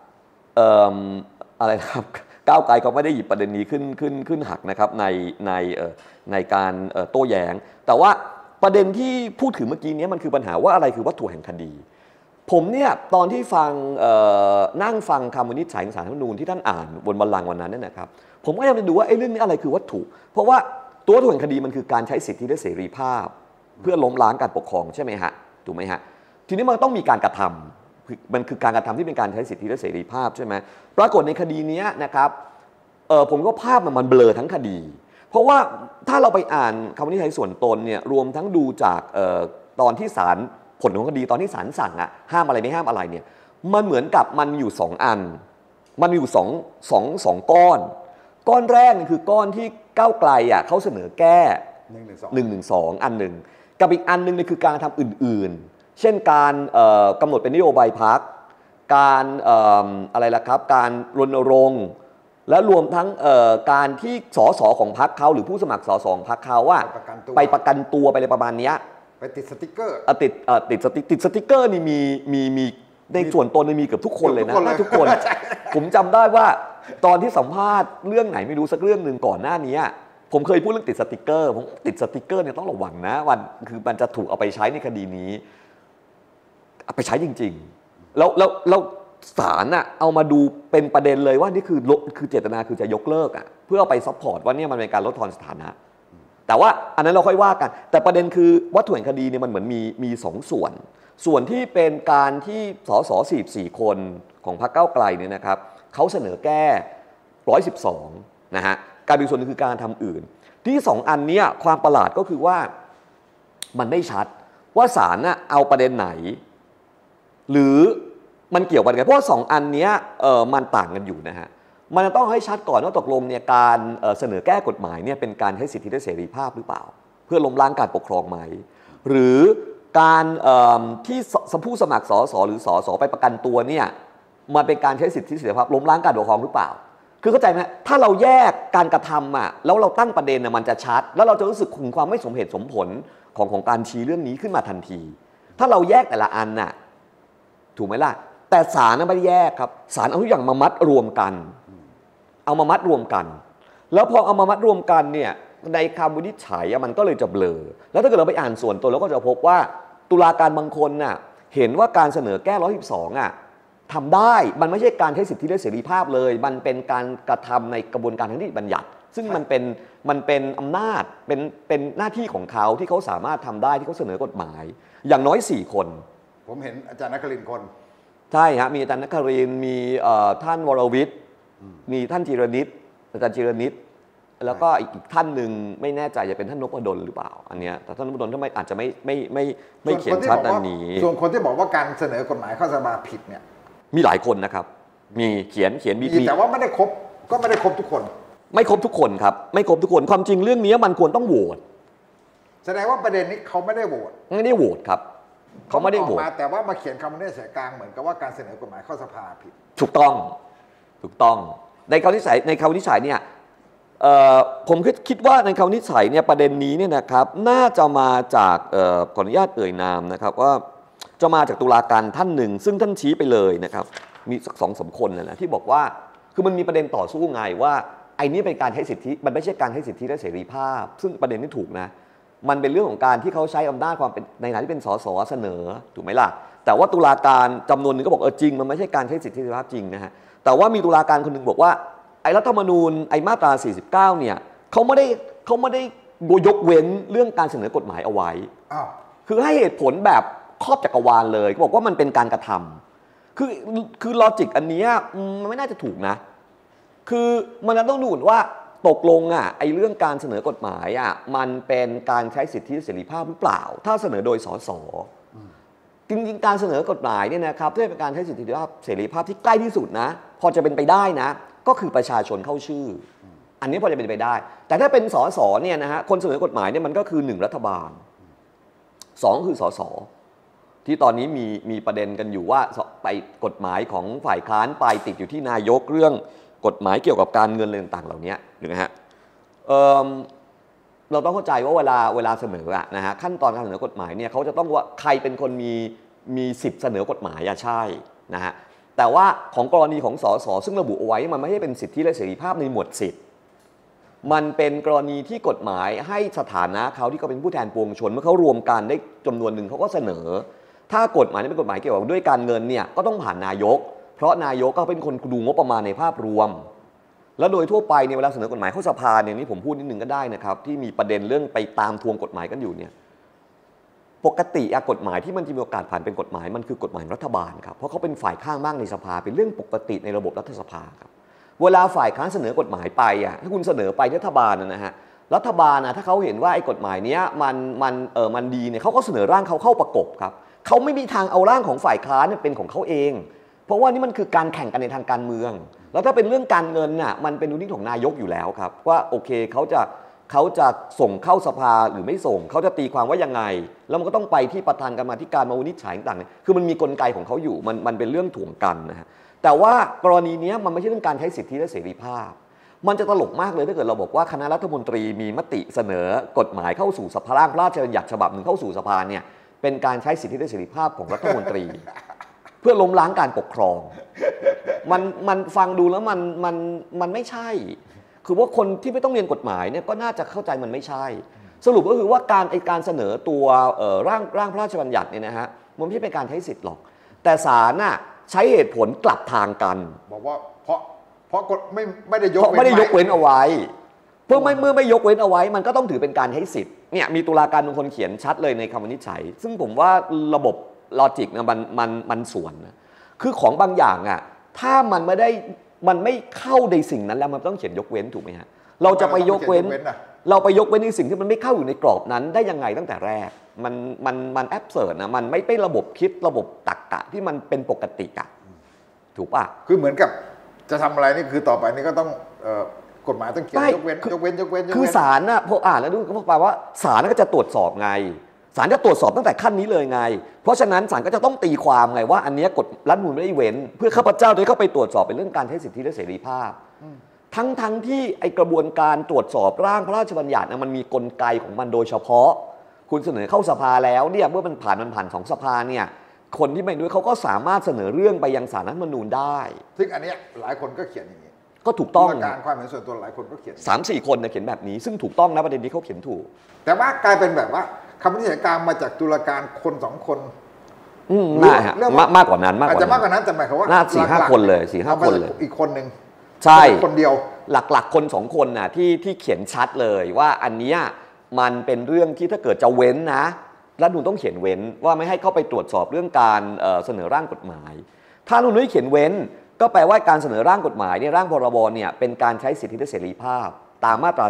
อะไรนะครับก้าวไกลก็ไม่ได้หยิบประเด็นนี้ขึ้นหักนะครับในการโต้แย้งแต่ว่าประเด็นที่พูดถึงเมื่อกี้นี้มันคือปัญหาว่าอะไรคือวัตถุแห่งคดีผมเนี่ยตอนที่ฟังนั่งฟังคำวินิจฉัยของศาลรัฐธรรมนูญที่ท่านอ่านบนบัลลังก์วันนั้นเนี่ยนะครับผมก็ยังไปดูว่าเรื่องนี้อะไรคือวัตถุเพราะว่าตัววัตถุแห่งคดีมันคือการใช้สิทธิและเสรีภาพเพื่อล้มล้างการปกครองใช่ไหมฮะถูกไหมฮะทีนี้มันต้องมีการกระทำมันคือการกระทำที่เป็นการใช้สิทธิและเสรีภาพใช่ไหมปรากฏในคดีนี้นะครับผมก็ภาพมันเบลอทั้งคดีเพราะว่าถ้าเราไปอ่านคำวินิจฉัยส่วนตนเนี่ยรวมทั้งดูจากตอนที่ศาลผลของคดีตอนที่ศาลสั่งห้ามอะไรไม่ห้ามอะไรเนี่ยมันเหมือนกับมันมีอยู่2 อันมันมีอยู่สองก้อนแรกคือก้อนที่ก้าวไกลเขาเสนอแก้112อันหนึ่งกับอีกอันหนึ่งคือการทำอื่นๆเช่นการกำหนดเป็นนโยบายพรรคการอะไรล่ะครับการรณรงค์และรวมทั้งการที่สสของพรรคเขาหรือผู้สมัครสสของพรรคเขาไปประกันตัวไปอะไรประมาณนี้ไปติดสติ๊กเกอร์ติดสติ๊กเกอร์นี่มีในส่วนตนมีเกือบทุกคนเลยนะทุกคนผมจำได้ว่าตอนที่สัมภาษณ์เรื่องไหนไม่รู้สักเรื่องหนึ่งก่อนหน้านี้ผมเคยพูดเรื่องติดสติ๊กเกอร์ผมติดสติ๊กเกอร์เนี่ยต้องระวังนะวันคือมันจะถูกเอาไปใช้ในคดีนี้เอาไปใช้จริงๆแล้วศาลเอามาดูเป็นประเด็นเลยว่านี่คือเจตนาคือจะยกเลิกเพื่อเอาไปซัพพอร์ตว่าเนี่ยมันเป็นการลดทอนสถานะแต่ว่าอันนั้นเราค่อยว่ากันแต่ประเด็นคือวัตถุแห่งคดีเนี่ยมันเหมือนมี2 ส่วนที่เป็นการที่สส44คนของพรรคก้าวไกลเนี่ยนะครับเขาเสนอแก้112นะฮะการเป็นส่วนนึงคือการทำอื่นที่2 อันนี้ความประหลาดก็คือว่ามันไม่ชัดว่าศาลเอาประเด็นไหนหรือมันเกี่ยวกันไงเพราะว่า2 อันนี้มันต่างกันอยู่นะฮะมันจะต้องให้ชัดก่อนว่าตกลงเนี่ยการเสนอแก้กฎหมายเนี่ยเป็นการใช้สิทธิและเสรีภาพหรือเปล่าเพื่อล้มล้างการปกครองไหมหรือการที่ผู้สมัครสสหรือสสไปประกันตัวเนี่ยมันเป็นการใช้สิทธิเสรีภาพล้มล้างการปกครองหรือเปล่าคือเข้าใจไหมถ้าเราแยกการกระทำแล้วเราตั้งประเด็นมันจะชัดแล้วเราจะรู้สึกถึงความไม่สมเหตุสมผลของการชี้เรื่องนี้ขึ้นมาทันทีถ้าเราแยกแต่ละอันถูกไหมล่ะแต่ศาลไม่ได้แยกครับศาลเอาทุกอย่างมามัดรวมกันแล้วพอเอามามัดรวมกันเนี่ยในคำวินิจฉัยมันก็เลยจะเบลอแล้วถ้าเกิดเราไปอ่านส่วนตัวเราก็จะพบว่าตุลาการบางคนเห็นว่าการเสนอแก้112ทำได้มันไม่ใช่การใช้สิทธิและเสรีภาพเลยมันเป็นการกระทำในกระบวนการทางนิติบัญญัติซึ่งมันเป็นอำนาจเป็นหน้าที่ของเขาที่เขาสามารถทำได้ที่เขาเสนอกฎหมายอย่างน้อย4 คนผมเห็นอาจารย์นครินทร์คนใช่ฮะมีอาจารย์นครินทร์มีท่านวรวิทย์มีท่านอาจารย์จิรนิตแล้วก็อีกท่านหนึ่งไม่แน่ใจจะเป็นท่านนพดลหรือเปล่าอันเนี้ยแต่ท่านนพดลอาจจะไม่เขียนชัดด้านนี้ส่วนคนที่บอกว่าการเสนอกฎหมายเข้าสภาผิดเนี่ยมีหลายคนนะครับมีเขียนมีแต่ว่าไม่ได้ครบทุกคนไม่ครบทุกคนครับไม่ครบทุกคนความจริงเรื่องนี้มันควรต้องโหวตแสดงว่าประเด็นนี้เขาไม่ได้โหวตครับเขาไม่ได้โหวตแต่ว่ามาเขียนคำวินิจฉัยกลางเหมือนกับว่าการเสนอกฎหมายเข้าสภาผิดถูกต้องในคำวินิจฉัยเนี่ยผมคิดว่าในคำวินิจฉัยเนี่ยประเด็นนี้เนี่ยนะครับน่าจะมาจากขออนุญาตเอ่ยนามนะครับว่าจะมาจากตุลาการท่านหนึ่งซึ่งท่านชี้ไปเลยนะครับมีสัก2-3 คนนะที่บอกว่าคือมันมีประเด็นต่อสู้ไงว่าไอ้นี้เป็นการใช้สิทธิมันไม่ใช่การใช้สิทธิและเสรีภาพซึ่งประเด็นนี้ถูกนะมันเป็นเรื่องของการที่เขาใช้อำนาจความเป็นในฐานะที่เป็นสสเสนอถูกไหมล่ะแต่ว่าตุลาการจำนวนหนึ่งก็บอกจริงมันไม่ใช่การใช้สิทธิเสรีภาพจริงนะฮะแต่ว่ามีตุลาการคนหนึ่งบอกว่าไอ้รัฐธรรมนูญไอ้มาตรา49เนี่ยเขาไม่ได้ยกเว้นเรื่องการเสนอกฎหมายเอาไว้คือให้เหตุผลแบบครอบจักรวาลเลยบอกว่ามันเป็นการกระทำคือลอจิกอันนี้มันไม่น่าจะถูกนะคือมันต้องดูว่าตกลงไอ้เรื่องการเสนอกฎหมายมันเป็นการใช้สิทธิเสรีภาพหรือเปล่าถ้าเสนอโดยสสจริงๆการเสนอกฎหมายเนี่ยนะครับที่เป็นการใช้สิทธิเสรีภาพที่ใกล้ที่สุดนะพอจะเป็นไปได้นะก็คือประชาชนเข้าชื่ออันนี้พอจะเป็นไปได้แต่ถ้าเป็นสสเนี่ยนะฮะคนเสนอกฎหมายเนี่ยมันก็คือ1รัฐบาล2คือสสที่ตอนนี้มีประเด็นกันอยู่ว่าไปกฎหมายของฝ่ายค้านไปติดอยู่ที่นายกเรื่องกฎหมายเกี่ยวกับการเงินอะไรต่างๆเหล่านี้นะฮะเราต้องเข้าใจว่าเวลาเสนอนะฮะขั้นตอนการเสนอกฎหมายเนี่ยเขาจะต้องว่าใครเป็นคนมีสิทธิ์เสนอกฎหมายใช่นะฮะแต่ว่าของกรณีของสสซึ่งระบุเอาไว้มันไม่ใช่เป็นสิทธิและเสรีภาพในหมวดสิทธิ์มันเป็นกรณีที่กฎหมายให้สถานะเขาที่เขาเป็นผู้แทนปวงชนเมื่อเขารวมกันได้จำนวนหนึ่งเขาก็เสนอถ้ากฎหมายนี้เป็นกฎหมายเกี่ยวกับด้วยการเงินเนี่ยก็ต้องผ่านนายกเพราะนายกก็เป็นคนดูงบประมาณในภาพรวมแล้วโดยทั่วไปเนี่ยเวลาเสนอกฎหมายเข้าสภาเนี่ยนี่ผมพูดนิดนึงก็ได้นะครับที่มีประเด็นเรื่องไปตามทวงกฎหมายกันอยู่เนี่ยปกติกฎหมายที่มันจะมีโอกาสผ่านเป็นกฎหมายมันคือกฎหมายรัฐบาลครับเพราะเขาเป็นฝ่ายข้างมากในสภาเป็นเรื่องปกติในระบบรัฐสภาครับเวลาฝ่ายค้านเสนอกฎหมายไปถ้าคุณเสนอไปรัฐบาลนะฮะรัฐบาลถ้าเขาเห็นว่าไอ้กฎหมายเนี้ยมันดีเนี่ยเขาก็เสนอร่างเขาเข้าประกบครับเขาไม่มีทางเอาร่างของฝ่ายค้านเป็นของเขาเองเพราะว่านี่มันคือการแข่งกันในทางการเมืองแล้วถ้าเป็นเรื่องการเงินน่ะมันเป็นดุลพินิจของนายกอยู่แล้วครับว่าโอเคเขาจะส่งเข้าสภาหรือไม่ส่งเขาจะตีความว่ายังไงแล้วมันก็ต้องไปที่ประธานกรรมาธิการมาวินิจฉัยต่างๆคือมันมีกลไกของเขาอยู่มันเป็นเรื่องถ่วงกันนะฮะแต่ว่ากรณีนี้มันไม่ใช่เรื่องการใช้สิทธิและเสรีภาพมันจะตลกมากเลยถ้าเกิดเราบอกว่าคณะรัฐมนตรีมีมติเสนอกฎหมายเข้าสู่สภาร่างพระราชบัญญัติฉบับหนึ่งเข้าสู่สภาเนี่ยเป็นการใช้สิทธิและเสรีภาพของรัฐมนตรีเพื่อล้มล้างการปกครองมันฟังดูแล้วมันไม่ใช่คือว่าคนที่ไม่ต้องเรียนกฎหมายเนี่ยก็น่าจะเข้าใจมันไม่ใช่สรุปก็คือว่าการเสนอตัวร่างพระราชบัญญัติเนี่ยนะฮะมันไม่ใช่เป็นการใช้สิทธิ์หรอกแต่ศาลใช้เหตุผลกลับทางกันบอกว่าเพราะกฎไม่ได้ยกเว้นเอาไว้เมื่อไม่ยกเว้นเอาไว้มันก็ต้องถือเป็นการใช้สิทธิ์เนี่ยมีตุลาการบางคนเขียนชัดเลยในคำวินิจฉัยซึ่งผมว่าระบบลอจิกนะมันสวนนะคือของบางอย่างถ้ามันไม่เข้าในสิ่งนั้นแล้วมันต้องเขียนยกเว้นถูกไหมฮะเราจะไปยกเว้นในสิ่งที่มันไม่เข้าอยู่ในกรอบนั้นได้ยังไงตั้งแต่แรกมันแอบเสิร์ตนะมันไม่เป็นระบบคิดระบบตรรกะที่มันเป็นปกติถูกป่ะคือเหมือนกับจะทำอะไรนี่คือต่อไปนี่ก็ต้องกฎหมายต้องเขียนยกเว้นคือศาลพออ่านแล้วดูก็แปลว่าศาลก็จะตรวจสอบไงศาลจะตรวจสอบตั้งแต่ขั้นนี้เลยไงเพราะฉะนั้นศาลก็จะต้องตีความไงว่าอันนี้กฎรัฐธรรมนูญไม่ได้เว้นเพื่อข้าพเจ้าจะเข้าไปตรวจสอบเป็นเรื่องการใช้สิทธิและเสรีภาพทั้งที่ไอกระบวนการตรวจสอบร่างพระราชบัญญัติมันมีกลไกของมันโดยเฉพาะคุณเสนอเข้าสภาแล้วเนี่ยเมื่อมันผ่าน2 สภาเนี่ยคนที่ไม่ด้วยเขาก็สามารถเสนอเรื่องไปยังศาลรัฐธรรมนูญได้ซึ่งอันนี้หลายคนก็เขียนอย่างนี้ก็ถูกต้องการความเห็นส่วนตัวหลายคนก็เขียน 3-4 คนเขียนแบบนี้ซึ่งถูกต้องนะประเด็นนี้เขาเขียนถูกแต่ว่ากลายเป็นแบบว่าคำวินิจฉัยกลางมาจากตุลาการคน2 คนมากกว่านั้นอาจจะมากกว่านั้นแต่หมายความว่า 4-5 คนเลย4-5 คนเลยอีกคนนึงใช่คนเดียวหลักๆคน2 คนที่เขียนชัดเลยว่าอันนี้มันเป็นเรื่องที่ถ้าเกิดจะเว้นนะรัฐธรรมนูญต้องเขียนเว้นว่าไม่ให้เข้าไปตรวจสอบเรื่องการเสนอร่างกฎหมายถ้ารัฐธรรมนูญเขียนเว้นก็แปลว่าการเสนอร่างกฎหมายเนี่ยร่างพรบเนี่ยเป็นการใช้สิทธิและเสรีภาพตามมาตรา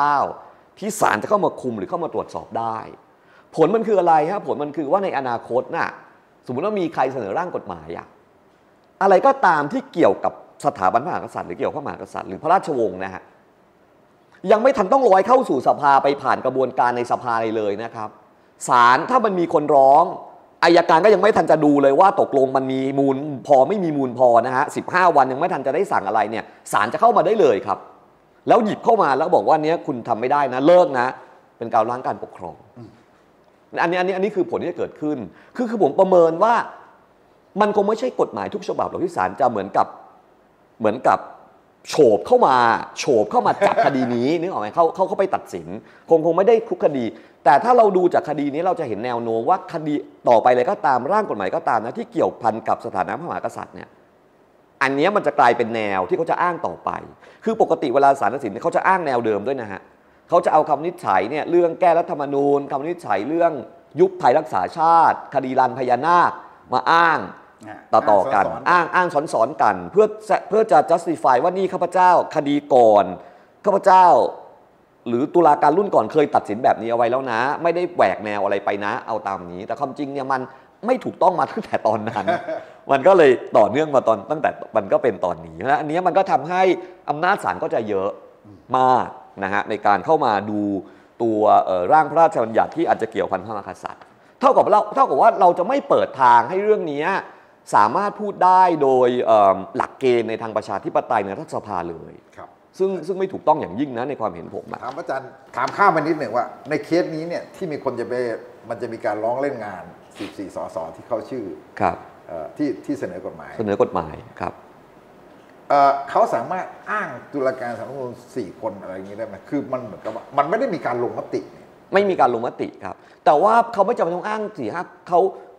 49ที่ศาลจะเข้ามาคุมหรือเข้ามาตรวจสอบได้ผลมันคืออะไรฮะผลมันคือว่าในอนาคตสมมุติว่ามีใครเสนอร่างกฎหมายอะไรก็ตามที่เกี่ยวกับสถาบันพระมหากษัตริย์หรือเกี่ยวกับพระมหากษัตริย์หรือพระราชวงศ์นะฮะยังไม่ทันต้องร้อยเข้าสู่สภาไปผ่านกระบวนการในสภาเลยนะครับศาลถ้ามันมีคนร้องอัยการก็ยังไม่ทันจะดูเลยว่าตกลงมันมีมูลพอไม่มีมูลพอนะฮะ15 วันยังไม่ทันจะได้สั่งอะไรเนี่ยศาลจะเข้ามาได้เลยครับแล้วหยิบเข้ามาแล้วบอกว่าเนี้ยคุณทำไม่ได้นะเลิกนะเป็นการล้างการปกครองอันนี้คือผลที่จะเกิดขึ้นคือผมประเมินว่ามันคงไม่ใช่กฎหมายทุกฉบับหรอกที่ศาลจะเหมือนกับโฉบเข้ามาจับคดีนี้นึกออกไหมเขาไปตัดสินคงไม่ได้ทุกคดีแต่ถ้าเราดูจากคดีนี้เราจะเห็นแนวโน้มว่าคดีต่อไปเลยก็ตามร่างกฎหมายก็ตามนะที่เกี่ยวพันกับสถานะพระมหากษัตริย์เนี่ยอันนี้มันจะกลายเป็นแนวที่เขาจะอ้างต่อไปคือปกติเวลาศาลตัดสินเขาจะอ้างแนวเดิมด้วยนะฮะเขาจะเอาคำวินิจฉัยเนี่ยเรื่องแก้รัฐธรรมนูญคำวินิจฉัยเรื่องยุบไทยรักษาชาติคดีรันพญานาคมาอ้างต่อกันอ้างสอนกันเพื่อจะ justify ว่านี่ข้าพเจ้าคดีก่อนข้าพเจ้าหรือตุลาการรุ่นก่อนเคยตัดสินแบบนี้เอาไว้แล้วนะไม่ได้แหวกแนวอะไรไปนะเอาตามนี้แต่ความจริงเนี่ยมันไม่ถูกต้องมาตั้งแต่ตอนนั้น มันก็เลยต่อเนื่องมาตั้งแต่มันก็เป็นตอนนี้นะอันนี้มันก็ทำให้อำนาจศาลก็จะเยอะมากนะฮะในการเข้ามาดูตัวร่างพระราชบัญญัติที่อาจจะเกี่ยวพันพระมหากษัตริย์เท่ากับว่าเราจะไม่เปิดทางให้เรื่องนี้สามารถพูดได้โดยหลักเกณฑ์ในทางประชาธิปไตยในรัฐสภาเลยซึ่งไม่ถูกต้องอย่างยิ่งนะในความเห็นผมถามอาจารย์ถามข้ามไปนิดหนึ่งว่าในเคสนี้เนี่ยที่มีคนมันจะมีการร้องเล่นงาน14 สสที่เขาชื่อที่เสนอกฎหมายครับเขาสามารถอ้างตุลาการศาลรัฐธรรมนูญ4 คนอะไรอย่างนี้ได้ไหมคือมันเหมือนกับว่ามันไม่ได้มีการลงมติไม่มีการลงมติครับแต่ว่าเขาไม่จำเป็นต้องอ้าง4-5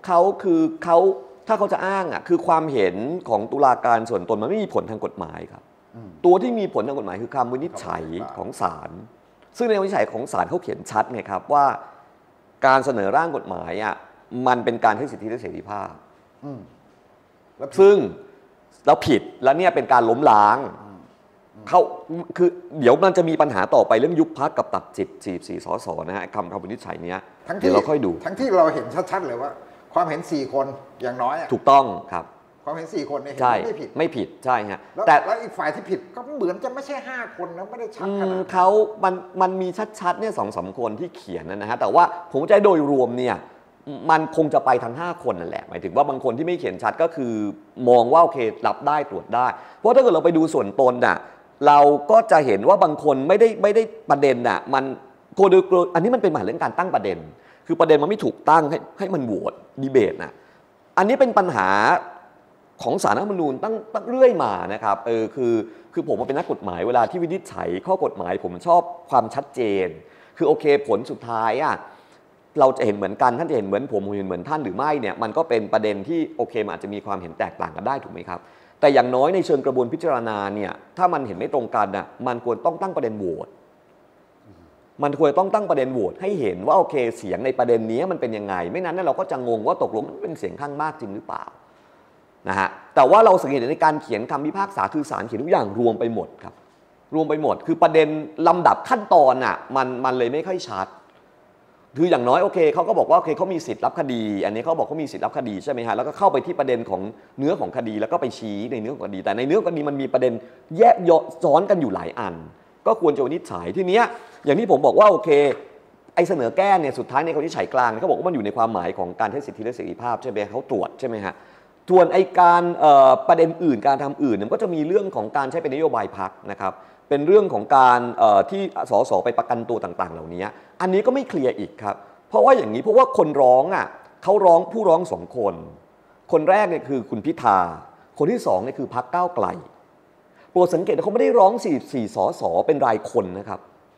เขาถ้าเขาจะอ้างอ่ะคือความเห็นของตุลาการส่วนตนมันไม่มีผลทางกฎหมายครับตัวที่มีผลทางกฎหมายคือคำวินิจฉัยของศาลซึ่งในคำวินิจฉัยของศาลเขาเขียนชัดไงครับว่าการเสนอร่างกฎหมายอ่ะมันเป็นการให้สิทธิและเสรีภาพซึ่งเราผิดแล้วเนี่ยเป็นการล้มล้างเขาคือเดี๋ยวมันจะมีปัญหาต่อไปเรื่องยุบพรรคกับตัดสิทธิ์44 สสนะฮะคำวินิจฉัยเนี้ยเดี๋ยวเราค่อยดูทั้งที่เราเห็นชัดๆเลยว่าความเห็น4 คนอย่างน้อยถูกต้องครับความเห็น4 คนเนี่ยไม่ผิดใช่ฮะแต่แล้วอีกฝ่ายที่ผิดก็เหมือนจะไม่ใช่5 คนนะไม่ได้ชัดขนาดเขามันมีชัดๆเนี่ย2-3 คนที่เขียนนะฮะแต่ว่าผมใจโดยรวมเนี่ยมันคงจะไปทั้ง5 คนนั่นแหละหมายถึงว่าบางคนที่ไม่เขียนชัดก็คือมองว่าโอเครับได้ตรวจได้เพราะถ้าเกิดเราไปดูส่วนตนน่ะเราก็จะเห็นว่าบางคนไม่ได้ประเด็นน่ะมันโกลอันนี้มันเป็นปัญหาเรื่องการตั้งประเด็นคือประเด็นมันไม่ถูกตั้งให้มันโหวตดีเบตนะอันนี้เป็นปัญหาของศาลรัฐธรรมนูญตั้งเรื่อยมานะครับคือผมเป็นนักกฎหมายเวลาที่วินิจฉัยข้อกฎหมายผมชอบความชัดเจนคือโอเคผลสุดท้ายอ่ะเราจะเห็นเหมือนกันท่านจะเห็นเหมือนผมเห็นเหมือนท่านหรือไม่เนี่ยมันก็เป็นประเด็นที่โอเคมันอาจจะมีความเห็นแตกต่างกันได้ถูกไหมครับแต่อย่างน้อยในเชิงกระบวนพิจารณาเนี่ยถ้ามันเห็นไม่ตรงกันน่ะมันควรต้องตั้งประเด็นโหวตมันควรต้องตั้งประเด็นโหวตให้เห็นว่าโอเคเสียงในประเด็นนี้มันเป็นยังไงไม่นั้นเราก็จะงงว่าตกลงมันเป็นเสียงข้างมากจริงหรือเปล่านะฮะแต่ว่าเราสังเกตในการเขียนคำพิพากษาคือศาลเขียนทุกอย่างรวมไปหมดครับรวมไปหมดคือประเด็นลำดับขั้นตอนอ่ะมันเลยไม่ค่อยชัดคืออย่างน้อยโอเคเขาก็บอกว่าโอเคเขามีสิทธิ์รับคดีอันนี้เขาบอกเขามีสิทธิ์รับคดีใช่ไหมฮะแล้วก็เข้าไปที่ประเด็นของเนื้อของคดีแล้วก็ไปชี้ในเนื้อของคดีแต่ในเนื้อของคดีมันมีประเด็นแยกซ้อนกันอยู่หลายอันก็ควรจะวินิจฉัยทีเนี้ยอย่างที่ผมบอกว่าโอเคไอ้เสนอแก้เนี่ยสุดท้ายในคำวินิจฉัยกลางเขาบอกว่ามันอยู่ในความหมายของการให้สิทธิและเสรีภาพใช่ไหมเขาตรวจใช่ไหมฮะส่วนไอ้การประเด็นอื่นการทำอื่นมันก็จะมีเรื่องของการใช้เป็นนโยบายพรรคนะครับเป็นเรื่องของการที่สสไปประกันตัวต่างๆเหล่านี้อันนี้ก็ไม่เคลียร์อีกครับเพราะว่าอย่างนี้เพราะว่าคนร้องอ่ะเขาร้องผู้ร้อง2 คนคนแรกเนี่ยคือคุณพิธาคนที่2เนี่ยคือพรรคก้าวไกลโปรดสังเกตว่าเขาไม่ได้ร้อง44 สสเป็นรายคนนะครับ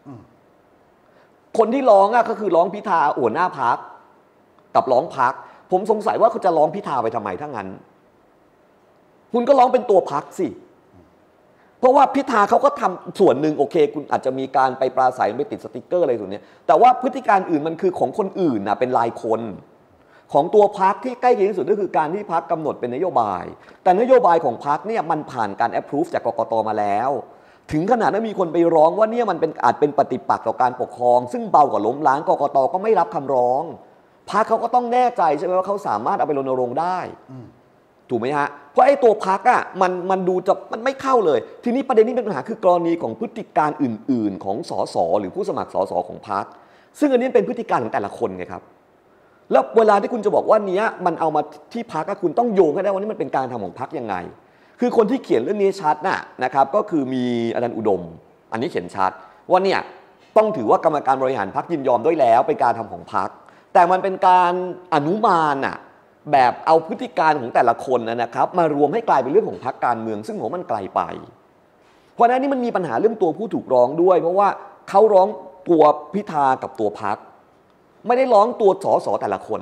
คนที่ร้องอ่ะก็คือร้องพิธาหัวหน้าพรรคกับร้องพรรคผมสงสัยว่าเขาจะร้องพิธาไปทำไมถ้างั้นคุณก็ร้องเป็นตัวพรรคสิเพราะว่าพิธาเขาก็ทำส่วนหนึ่งโอเคคุณอาจจะมีการไปปราศัยไปติดสติกเกอร์อะไรส่วนนี้แต่ว่าพฤติการอื่นมันคือของคนอื่นนะเป็นรายคนของตัวพรรคที่ใกล้เคียงที่สุดก็คือการที่พรรคกำหนดเป็นนโยบายแต่นโยบายของพรรคเนี่ยมันผ่านการแอปพรูฟจากกกต.มาแล้วถึงขนาดนั้นมีคนไปร้องว่าเนี่ยมันเป็นอาจเป็นปฏิปักษ์ต่อการปกครองซึ่งเบากว่าล้มล้างกกต.ก็ไม่รับคำร้องพรรคเขาก็ต้องแน่ใจใช่ไหมว่าเขาสามารถเอาไปรณรงค์ได้ถูกไหมฮะเพราะไอ้ตัวพรรคอ่ะมันดูจะมันไม่เข้าเลยทีนี้ประเด็นนี้เป็นปัญหาคือกรณีของพฤติการอื่นๆของสสหรือผู้สมัครสสของพรรคซึ่งอันนี้เป็นพฤติการของแต่ละคนไงครับแล้วเวลาที่คุณจะบอกว่านี้มันเอามาที่พรรคคุณต้องโยงให้ได้ว่านี่มันเป็นการทำของพรรคยังไงคือคนที่เขียนเรื่องนี้ชัดนะครับก็คือมีอาจารย์อุดมอันนี้เขียนชัดว่าเนี่ยต้องถือว่ากรรมการบริหารพรรคยินยอมด้วยแล้วเป็นการทำของพรรคแต่มันเป็นการอนุมานแบบเอาพฤติการของแต่ละคนนะครับมารวมให้กลายเป็นเรื่องของพรรคการเมืองซึ่งผมมันไกลไปเพราะฉะนั้นนี่มันมีปัญหาเรื่องตัวผู้ถูกร้องด้วยเพราะว่าเขาร้องตัวพิธากับตัวพรรคไม่ได้ร้องตัวสสแต่ละคน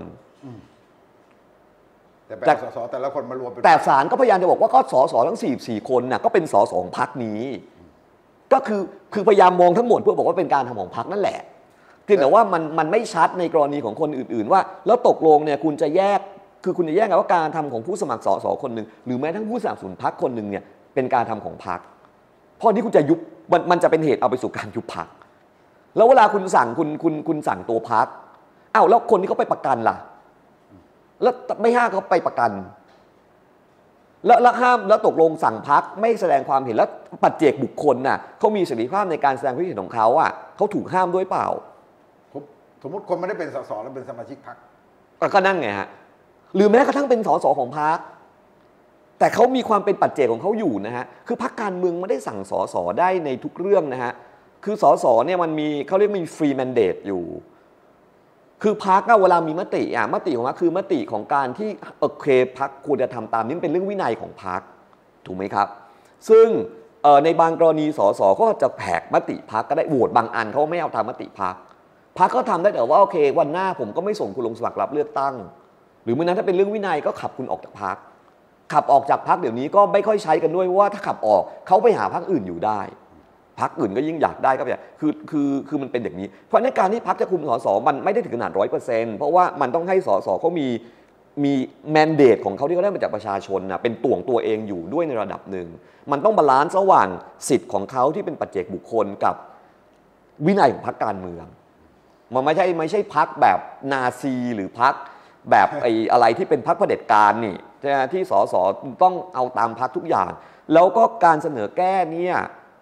แต่สสแต่ละคนมารวมเป็นแต่ศาลก็พยายามจะบอกว่าก็สสทั้ง44 คนก็เป็นสสของพรรคนี้ก็คือพยายามมองทั้งหมดเพื่อบอกว่าเป็นการทำของพรรคนั่นแหละเพียงแต่ว่ามันไม่ชัดในกรณีของคนอื่นๆว่าแล้วตกลงเนี่ยคุณจะแยกคือคุณจะแยกกันว่าการทำของผู้สมัครสสคนหนึ่งหรือแม้ทั้งผู้สนับสนุนพรรคคนหนึ่งเนี่ยเป็นการทำของพรรคเพราะนี่คุณจะยุบมันจะเป็นเหตุเอาไปสู่การยุบพรรคแล้วเวลาคุณสั่งคุณสั่งตัวพรรคแล้วคนที่เขาไปประกันล่ะแล้วไม่ห้ามเขาไปประกันแล้วห้ามแล้วตกลงสั่งพรรคไม่แสดงความเห็นแล้วปัจเจกบุคคลเขามีเสรีภาพในการแสดงความเห็นของเขาเขาถูกห้ามด้วยเปล่าสมมติคนไม่ได้เป็นสสแล้วเป็นสมาชิกพรรคก็นั่นไงฮะหรือแม้กระทั่งเป็นสสของพรรคแต่เขามีความเป็นปัจเจกของเขาอยู่นะฮะคือพรรคการเมืองไม่ได้สั่งสสได้ในทุกเรื่องนะฮะคือสสเนี่ยมันมีเขาเรียกมีฟรีแมนเดตอยู่คือพรรคเวลามีมติมติของพรรคคือมติของการที่โอเคพรรคควรจะทำตามนี้เป็นเรื่องวินัยของพรรคถูกไหมครับซึ่งในบางกรณีสสก็จะแผกมติพรรคก็ได้โหวตบางอันเขาไม่เอาทำมติพรรคก็ทำได้แต่ว่าโอเควันหน้าผมก็ไม่ส่งคุณลงสมัครรับเลือกตั้งหรือเมื่อนั้นถ้าเป็นเรื่องวินัยก็ขับคุณออกจากพรรคขับออกจากพรรคเดี๋ยวนี้ก็ไม่ค่อยใช้กันด้วยเพราะว่าถ้าขับออกเขาไปหาพรรคอื่นอยู่ได้พรรคอื่นก็ยิ่งอยากได้ก็แบบคือมันเป็นอย่างนี้เพราะในการที่พรรคจะคุมสสมันไม่ได้ถึงขนาด100%เพราะว่ามันต้องให้สสเขามีแมนเดตของเขาที่เขาได้มาจากประชาชนนะเป็นตัวเองอยู่ด้วยในระดับหนึ่งมันต้องบาลานซ์ระหว่างสิทธิ์ของเขาที่เป็นปัจเจกบุคคลกับวินัยของพรรคการเมืองมันไม่ใช่พรรคแบบนาซีหรือพรรคแบบอะไรที่เป็นพรรคเผด็จการนี่ที่สสต้องเอาตามพรรคทุกอย่างแล้วก็การเสนอแก้เนี่ย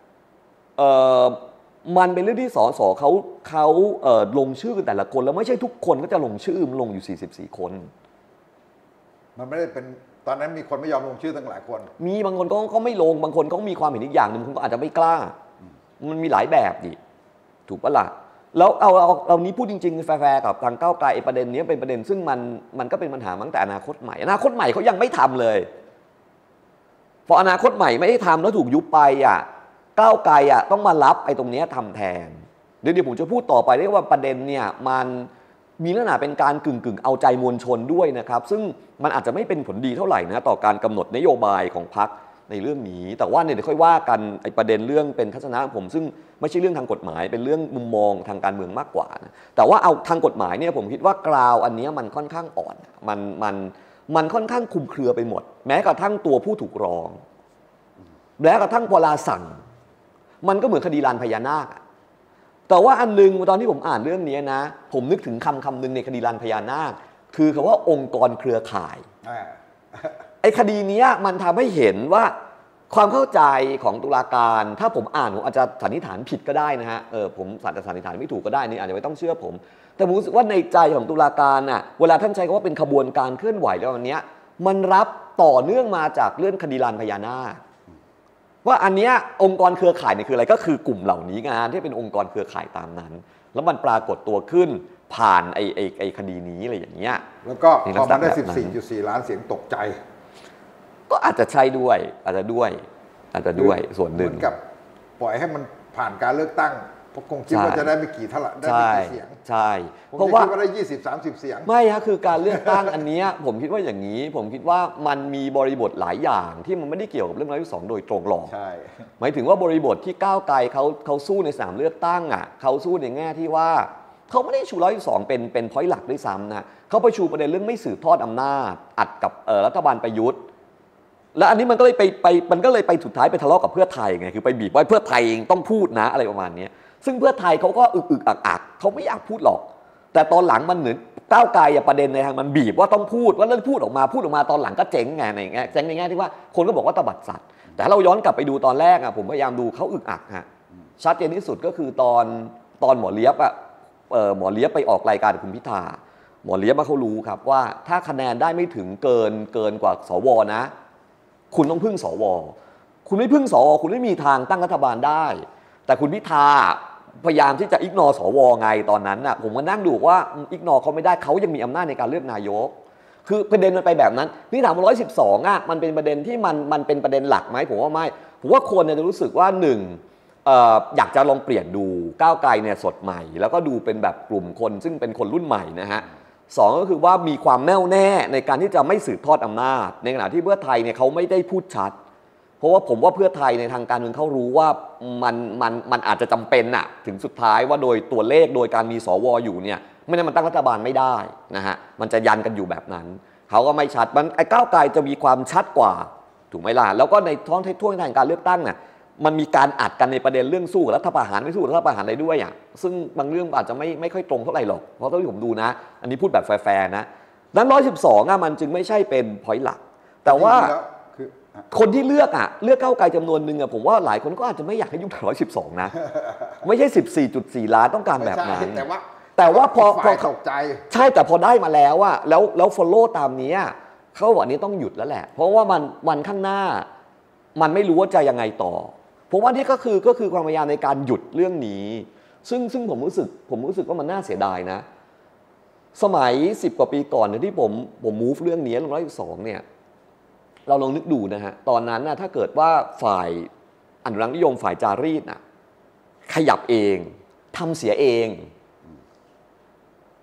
มันเป็นเรื่องที่สสเขาลงชื่อแต่ละคนแล้วไม่ใช่ทุกคนก็จะลงชื่อมันลงอยู่44 คนมันไม่ได้เป็นตอนนั้นมีคนไม่ยอมลงชื่อตั้งหลายคนมีบางคนก็ไม่ลงบางคนก็มีความเห็นอีกอย่างหนึ่งบางคนก็อาจจะไม่กล้ามันมีหลายแบบดิถูกปะล่ะแล้วเอานี้พูดจริงๆแฟร์กับทางก้าวไกลประเด็นนี้เป็นประเด็นซึ่งมันก็เป็นปัญหาตั้งแต่อนาคตใหม่เขายังไม่ทำเลยพออนาคตใหม่ไม่ได้ทำแล้วถูกยุบไปก้าวไกลต้องมารับตรงนี้ทำแทนเดี๋ยวผมจะพูดต่อไปเรียกว่าประเด็นเนี่ยมันมีลักษณะเป็นการกึ่งเอาใจมวลชนด้วยนะครับซึ่งมันอาจจะไม่เป็นผลดีเท่าไหร่นะต่อการกำหนดนโยบายของพรรคในเรื่องนี้แต่ว่าเนี่ยเดี๋ยวค่อยว่ากันประเด็นเรื่องเป็นทัศนะผมซึ่งไม่ใช่เรื่องทางกฎหมายเป็นเรื่องมุมมองทางการเมืองมากกว่านะแต่ว่าเอาทางกฎหมายเนี่ยผมคิดว่ากราวอันนี้มันค่อนข้างอ่อนมันค่อนข้างคลุมเครือไปหมดแม้กระทั่งตัวผู้ถูกร้องแม้กระทั่งเวลาสั่งมันก็เหมือนคดีลานพญานาคแต่ว่าอันนึงตอนที่ผมอ่านเรื่องนี้นะผมนึกถึงคำนึงในคดีลานพญานาคคือคำว่าองค์กรเครือข่ายคดีนี้มันทำให้เห็นว่าความเข้าใจของตุลาการถ้าผมอ่านผมอาจจะสันนิษฐานผิดก็ได้นะฮะผมสันนิษฐานไม่ถูกก็ได้นี่อาจจะไม่ต้องเชื่อผมแต่ผมรู้สึกว่าในใจของตุลาการเวลาท่านใช้คำว่าเป็นขบวนการเคลื่อนไหวแล้ววันนี้มันรับต่อเนื่องมาจากเรื่องคดีลานพญานาคว่าอันเนี้ยองค์กรเครือข่ายเนี่ยคืออะไรก็คือกลุ่มเหล่านี้งานที่เป็นองค์กรเครือข่ายตามนั้นแล้วมันปรากฏตัวขึ้นผ่านไอ้คดีนี้อะไรอย่างเงี้ยแล้วก็พอมันได้ 14.4 ล้านเสียงตกใจก็อาจจะใช่ด้วยอาจจะด้วยส่วนหนึ่งเหมือนกับปล่อยให้มันผ่านการเลือกตั้งเพราะคงคิดว่าจะได้ไม่กี่เท่าไหร่ได้ไม่กี่เสียงใช่เพราะว่าได้20-30 เสียงไม่ฮะคือการเลือกตั้งอันนี้ผมคิดว่าอย่างนี้ผมคิดว่ามันมีบริบทหลายอย่างที่มันไม่ได้เกี่ยวกับเรื่อง112โดยตรงหรอกหมายถึงว่าบริบทที่ก้าวไกลเขาสู้ในสนามเลือกตั้งเขาสู้ในแง่ที่ว่าเขาไม่ได้ชู112เป็นพอยต์หลักด้วยซ้ำนะเขาไปชูประเด็นเรื่องไม่สืบทอดอำนาจอัดกับรัฐบาลประยุทธ์และอันนี้มันก็เลยไปสุดท้ายไปทะเลาะกับเพื่อไทยไงคือไปบีบว่าเพื่อไทยเองต้องพูดนะอะไรประมาณนี้ซึ่งเพื่อไทยเขาก็อึกอักเขาไม่อยากพูดหรอกแต่ตอนหลังมันเหมือนก้าวไกลประเด็นในทางมันบีบว่าต้องพูดว่าเรื่องพูดออกมาตอนหลังก็เจ๊งไงในแง่เจ๊งในแง่ที่ว่าคนก็บอกว่าตบัดสัตว์แต่เราย้อนกลับไปดูตอนแรกผมพยายามดูเขาอึกอักชัดเจนที่สุดก็คือตอนหมอเลียบหมอเลียบไปออกรายการกับคุณพิธาหมอเลียบเขารู้ครับว่าถ้าคะแนนได้ไม่ถึงเกินกว่าสวนะคุณต้องพึ่งสวคุณไม่พึ่งสวคุณไม่มีทางตั้งรัฐบาลได้แต่คุณพิธาพยายามที่จะอิกนอสวไงตอนนั้นผมก็นั่งดูว่าอิกนอเขาไม่ได้เขายังมีอำนาจในการเลือกนายกคือประเด็นมันไปแบบนั้นนี่ถามว่า112มันเป็นประเด็นที่มันเป็นประเด็นหลักไหมผมว่าไม่ผมว่าคนจะรู้สึกว่า1อยากจะลองเปลี่ยนดูก้าวไกลเนี่ยสดใหม่แล้วก็ดูเป็นแบบกลุ่มคนซึ่งเป็นคนรุ่นใหม่นะฮะ2ก็คือว่ามีความแน่วแน่ในการที่จะไม่สืบทอดอำนาจในขณะที่เพื่อไทยเนี่ยเขาไม่ได้พูดชัดเพราะว่าผมว่าเพื่อไทยในทางการเมืองเขารู้ว่ามันอาจจะจำเป็นถึงสุดท้ายว่าโดยตัวเลขโดยการมีสวอยู่เนี่ยไม่ได้มันตั้งรัฐบาลไม่ได้นะฮะมันจะยันกันอยู่แบบนั้นเขาก็ไม่ชัดมันก้าวไกลจะมีความชัดกว่าถูกไหมล่ะแล้วก็ในท้องทางการเลือกตั้งมันมีการอัดกันในประเด็นเรื่องสู้กับรัฐประหารไม่สู้กับรัฐประหารอะไรด้วยซึ่งบางเรื่องอาจจะไม่ค่อยตรงเท่าไหร่หรอกเพราะเท่าที่ผมดูนะอันนี้พูดแบบแฟร์นะนั้น112มันจึงไม่ใช่เป็นพอยต์หลักแต่ว่าคนที่เลือกก้าวไกลจำนวนหนึ่งผมว่าหลายคนก็อาจจะไม่อยากให้ยุ่งกับ112นะไม่ใช่ 14.4 ล้านต้องการแบบนั้นแต่ว่าพอตกใจใช่แต่พอได้มาแล้วแล้ว follow ตามนี้เขาบอกนี้ต้องหยุดแล้วแหละเพราะว่ามันข้างหน้ามันไม่รู้ว่าจะยังไงต่อผมว่านี่ก็คือความพยายามในการหยุดเรื่องนี้ซึ่งผมรู้สึกว่ามันน่าเสียดายนะสมัย10 กว่าปีก่อนเนี่ยที่ผม move เรื่องนี้112เนี่ยเราลองนึกดูนะฮะตอนนั้นถ้าเกิดว่าฝ่ายอนุรักษ์นิยมฝ่ายจารีตขยับเองทำเสียเอง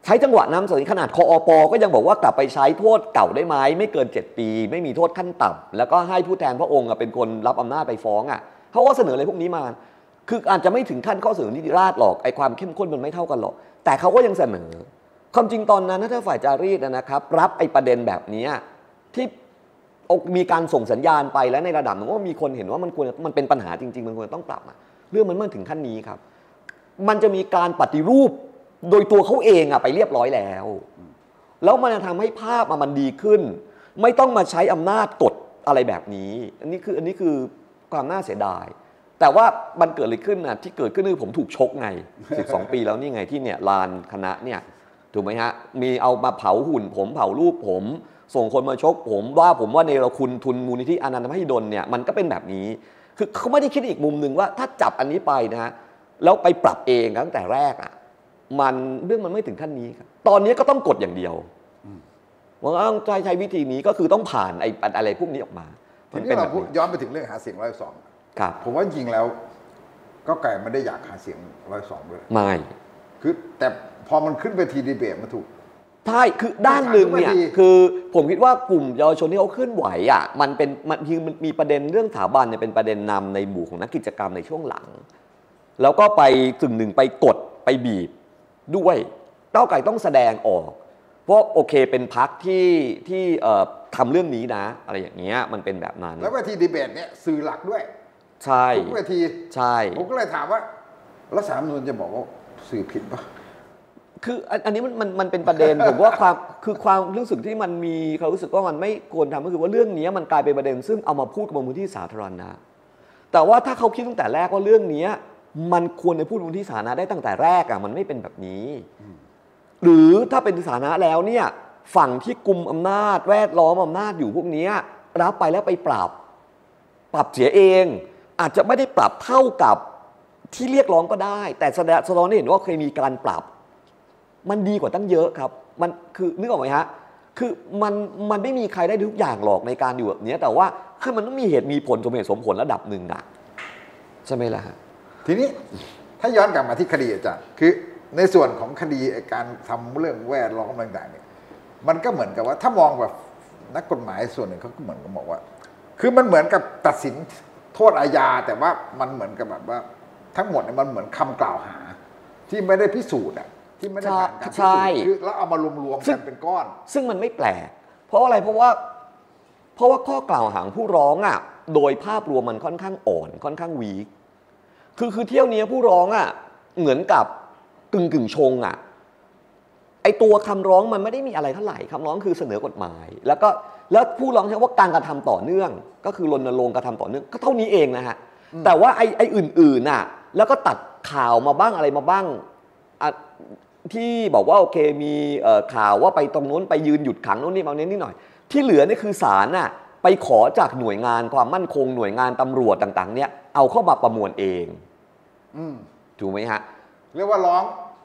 ใช้จังหวะน้ำสนขนาดคอปก็ยังบอกว่ากลับไปใช้โทษเก่าได้ไหมไม่เกิน7 ปีไม่มีโทษขั้นต่ำแล้วก็ให้ผู้แทนพระองค์เป็นคนรับอำนาจไปฟ้องเขาก็เสนออะไรพวกนี้มาคืออาจจะไม่ถึงขั้นข้อเสนอนิติราษฎร์หรอกไอ้ความเข้มข้นมันไม่เท่ากันหรอกแต่เขาก็ยังเสนอความจริงตอนนั้นถ้าฝ่ายจารีตนะครับรับไอ้ประเด็นแบบนี้ที่มีการส่งสัญญาณไปแล้วในระดับหนึ่งว่ามีคนเห็นว่ามันเป็นปัญหาจริงๆมันควรต้องปรับเรื่องมันถึงขั้นนี้ครับมันจะมีการปฏิรูปโดยตัวเขาเองไปเรียบร้อยแล้วมันจะทำให้ภาพมันดีขึ้นไม่ต้องมาใช้อำนาจกดอะไรแบบนี้อันนี้คือความน่าเสียดายแต่ว่ามันเกิดอะไรขึ้นที่เกิดขึ้นคือผมถูกชกไง12 ปีแล้วนี่ไงที่เนี่ยลานคณะเนี่ยถูกไหมฮะมีเอามาเผาหุ่นผมเผารูปผมส่งคนมาชกผมว่าเนรคุณทุนมูลนิธิอนันตมหิดลเนี่ยมันก็เป็นแบบนี้คือเขาไม่ได้คิดอีกมุมหนึ่งว่าถ้าจับอันนี้ไปนะฮะแล้วไปปรับเองตั้งแต่แรกเรื่องมันไม่ถึงขั้นนี้ครับตอนนี้ก็ต้องกดอย่างเดียวว่าต้องใช้วิธีนี้ก็คือต้องผ่านอะไรพวกนี้ออกมาทีนี้เราย้อนไปถึงเรื่องหาเสียง102 ครับผมว่าจริงแล้วก็ไก่ไม่ได้อยากหาเสียง102ด้วยไม่คือแต่พอมันขึ้นไปทีดีเบตมาถูกใช่คือด้านหนึ่งเนี่ยคือผมคิดว่ากลุ่มเยาวชนที่เขาเคลื่อนไหวมันมีประเด็นเรื่องสถาบันเนี่ยเป็นประเด็นนำในหมู่ของนักกิจกรรมในช่วงหลังแล้วก็ไปถึงหนึ่งไปกดไปบีบด้วยก้าวไกลต้องแสดงออกเพราะโอเคเป็นพรรคที่ทำเรื่องนี้นะอะไรอย่างเงี้ยมันเป็นแบบนั้นแล้วเวทีดีเบตเนี่ยสื่อหลักด้วยใช่ทุกเวทีใช่ผมก็เลยถามว่ารัฐธรรมนูญจะบอกว่าสื่อผิดปะคืออันนี้มันเป็นประเด็น ผมว่าความรู้สึกที่มันมีเขารู้สึกว่ามันไม่ควรทำก็คือว่าเรื่องนี้มันกลายเป็นประเด็นซึ่งเอามาพูดกับบนพื้นที่สาธารณะแต่ว่าถ้าเขาคิดตั้งแต่แรกว่าเรื่องนี้มันควรจะพูดบนที่สาธารณะได้ตั้งแต่แรกมันไม่เป็นแบบนี้หรือถ้าเป็นสาธารณะแล้วเนี่ยฝั่งที่กุมอำนาจแวดล้อมอำนาจอยู่พวกนี้รับไปแล้วไปปรับเสียเองอาจจะไม่ได้ปรับเท่ากับที่เรียกร้องก็ได้แต่แสดงให้เห็นว่าเคยมีการปรับมันดีกว่าตั้งเยอะครับมันคือนึกออกไหมฮะคือมันไม่มีใครได้ทุกอย่างหรอกในการอยู่แบบนี้แต่ว่าคือมันต้องมีเหตุมีผลสมผลระดับหนึ่งใช่ไหมล่ะฮะทีนี้ถ้าย้อนกลับมาที่คดีอาจารย์คือในส่วนของคดีการทำเรื่องแวดล้อมต่างๆเนี่ยมันก็เหมือนกับว่าถ้ามองแบบนักกฎหมายส่วนหนึ่งเขาก็เหมือนกับบอกว่าคือมันเหมือนกับตัดสินโทษอาญาแต่ว่ามันเหมือนกับแบบว่าทั้งหมดเนี่ยมันเหมือนคำกล่าวหาที่ไม่ได้พิสูจน์ที่ไม่ได้ผ่านการพิสูจน์คือแล้วเอามารวมๆกันเป็นก้อนซึ่งมันไม่แปลกเพราะอะไรเพราะว่าข้อกล่าวหาผู้ร้องโดยภาพรวมมันค่อนข้างอ่อนค่อนข้างวีคคือเที่ยวนี้ผู้ร้องเหมือนกับกึ่งชงไอตัวคำร้องมันไม่ได้มีอะไรเท่าไหร่คำร้องคือเสนอกฎหมายแล้วผู้ร้องใช้ว่าการกระทำต่อเนื่องก็คือรณรงค์กระทำต่อเนื่องก็เท่านี้เองนะฮะแต่ว่าไออื่นแล้วก็ตัดข่าวมาบ้างอะไรมาบ้างที่บอกว่าโอเคมีข่าวว่าไปตรงนู้นไปยืนหยุดขังโน่นนี่มานิดหน่อยที่เหลือนี่คือศาลไปขอจากหน่วยงานความมั่นคงหน่วยงานตำรวจต่างๆเนี่ยเอาเข้ามาประมวลเองถูกไหมฮะเรียกว่าร้อง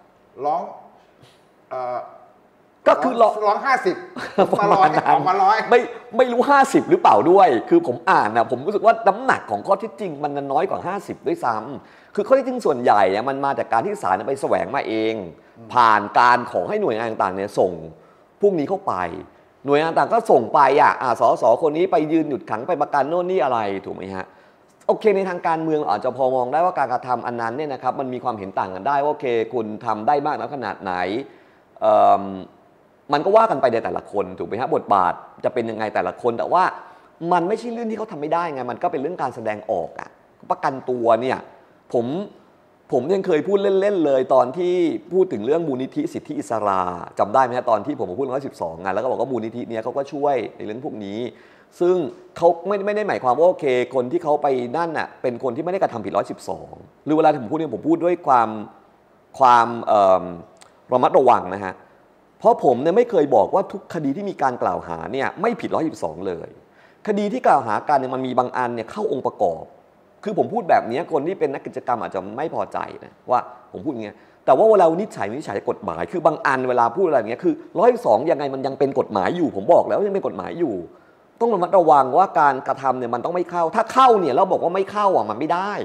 ก็คือร้อง50มา100 ไม่รู้50หรือเปล่าด้วยคือผมอ่านผมรู้สึกว่าน้ำหนักของข้อเท็จจริงมันน้อยกว่า50ด้วยซ้ำคือข้อเท็จจริงส่วนใหญ่มันมาจากการที่ศาลไปแสวงมาเองผ่านการขอให้หน่วยงานต่างๆเนี่ยส่งพวกนี้เข้าไปหน่วยงานต่างก็ส่งไปสสคนนี้ไปยืนหยุดขังไปประกันโน่นนี่อะไรถูกไหมฮะโอเคในทางการเมืองอาจจะพอมองได้ว่าการกระทำอันนั้นเนี่ยนะครับมันมีความเห็นต่างกันได้ว่าโอเคคุณทำได้มากน้อยขนาดไหนมันก็ว่ากันไปในแต่ละคนถูกไหมฮะบทบาทจะเป็นยังไงแต่ละคนแต่ว่ามันไม่ใช่เรื่องที่เขาทำไม่ได้ไงมันก็เป็นเรื่องการแสดงออกประกันตัวเนี่ยผมยังเคยพูดเล่นๆเลยตอนที่พูดถึงเรื่องมูลนิธิสิทธิอิสระจำได้ไหมฮะตอนที่ผมมาพูด112แล้วก็บอกว่ามูลนิธิเนี้ยเขาก็ช่วยในเรื่องพวกนี้ซึ่งเขาไม่ได้หมายความว่าโอเคคนที่เขาไปนั่นเป็นคนที่ไม่ได้กระทำผิด112หรือเวลาผมพูดเนี่ยผมพูดด้วยความระมัดระวังนะฮะเพราะผมเนี่ยไม่เคยบอกว่าทุกคดีที่มีการกล่าวหาเนี่ยไม่ผิด112เลยคดีที่กล่าวหากันเนี่ยมันมีบางอันเนี่ยเข้าองค์ประกอบคือผมพูดแบบนี้คนที่เป็นนักกิจกรรมอาจจะไม่พอใจนะว่าผมพูดอย่างเงี้ยแต่ว่าเวลาวินิจฉัยกฎหมายคือบางอันเวลาพูดอะไรอย่างเงี้ยคือ112ยังไงมันยังเป็นกฎหมายอยู่ผมบอกแล้วยังเป็นกฎหมายอยู่ต้องระมัดระวังว่าการกระทำเนี่ยมันต้องไม่เข้าถ้าเข้าเนี่ยเราบอกว่าไม่เข้ามันไม่ได้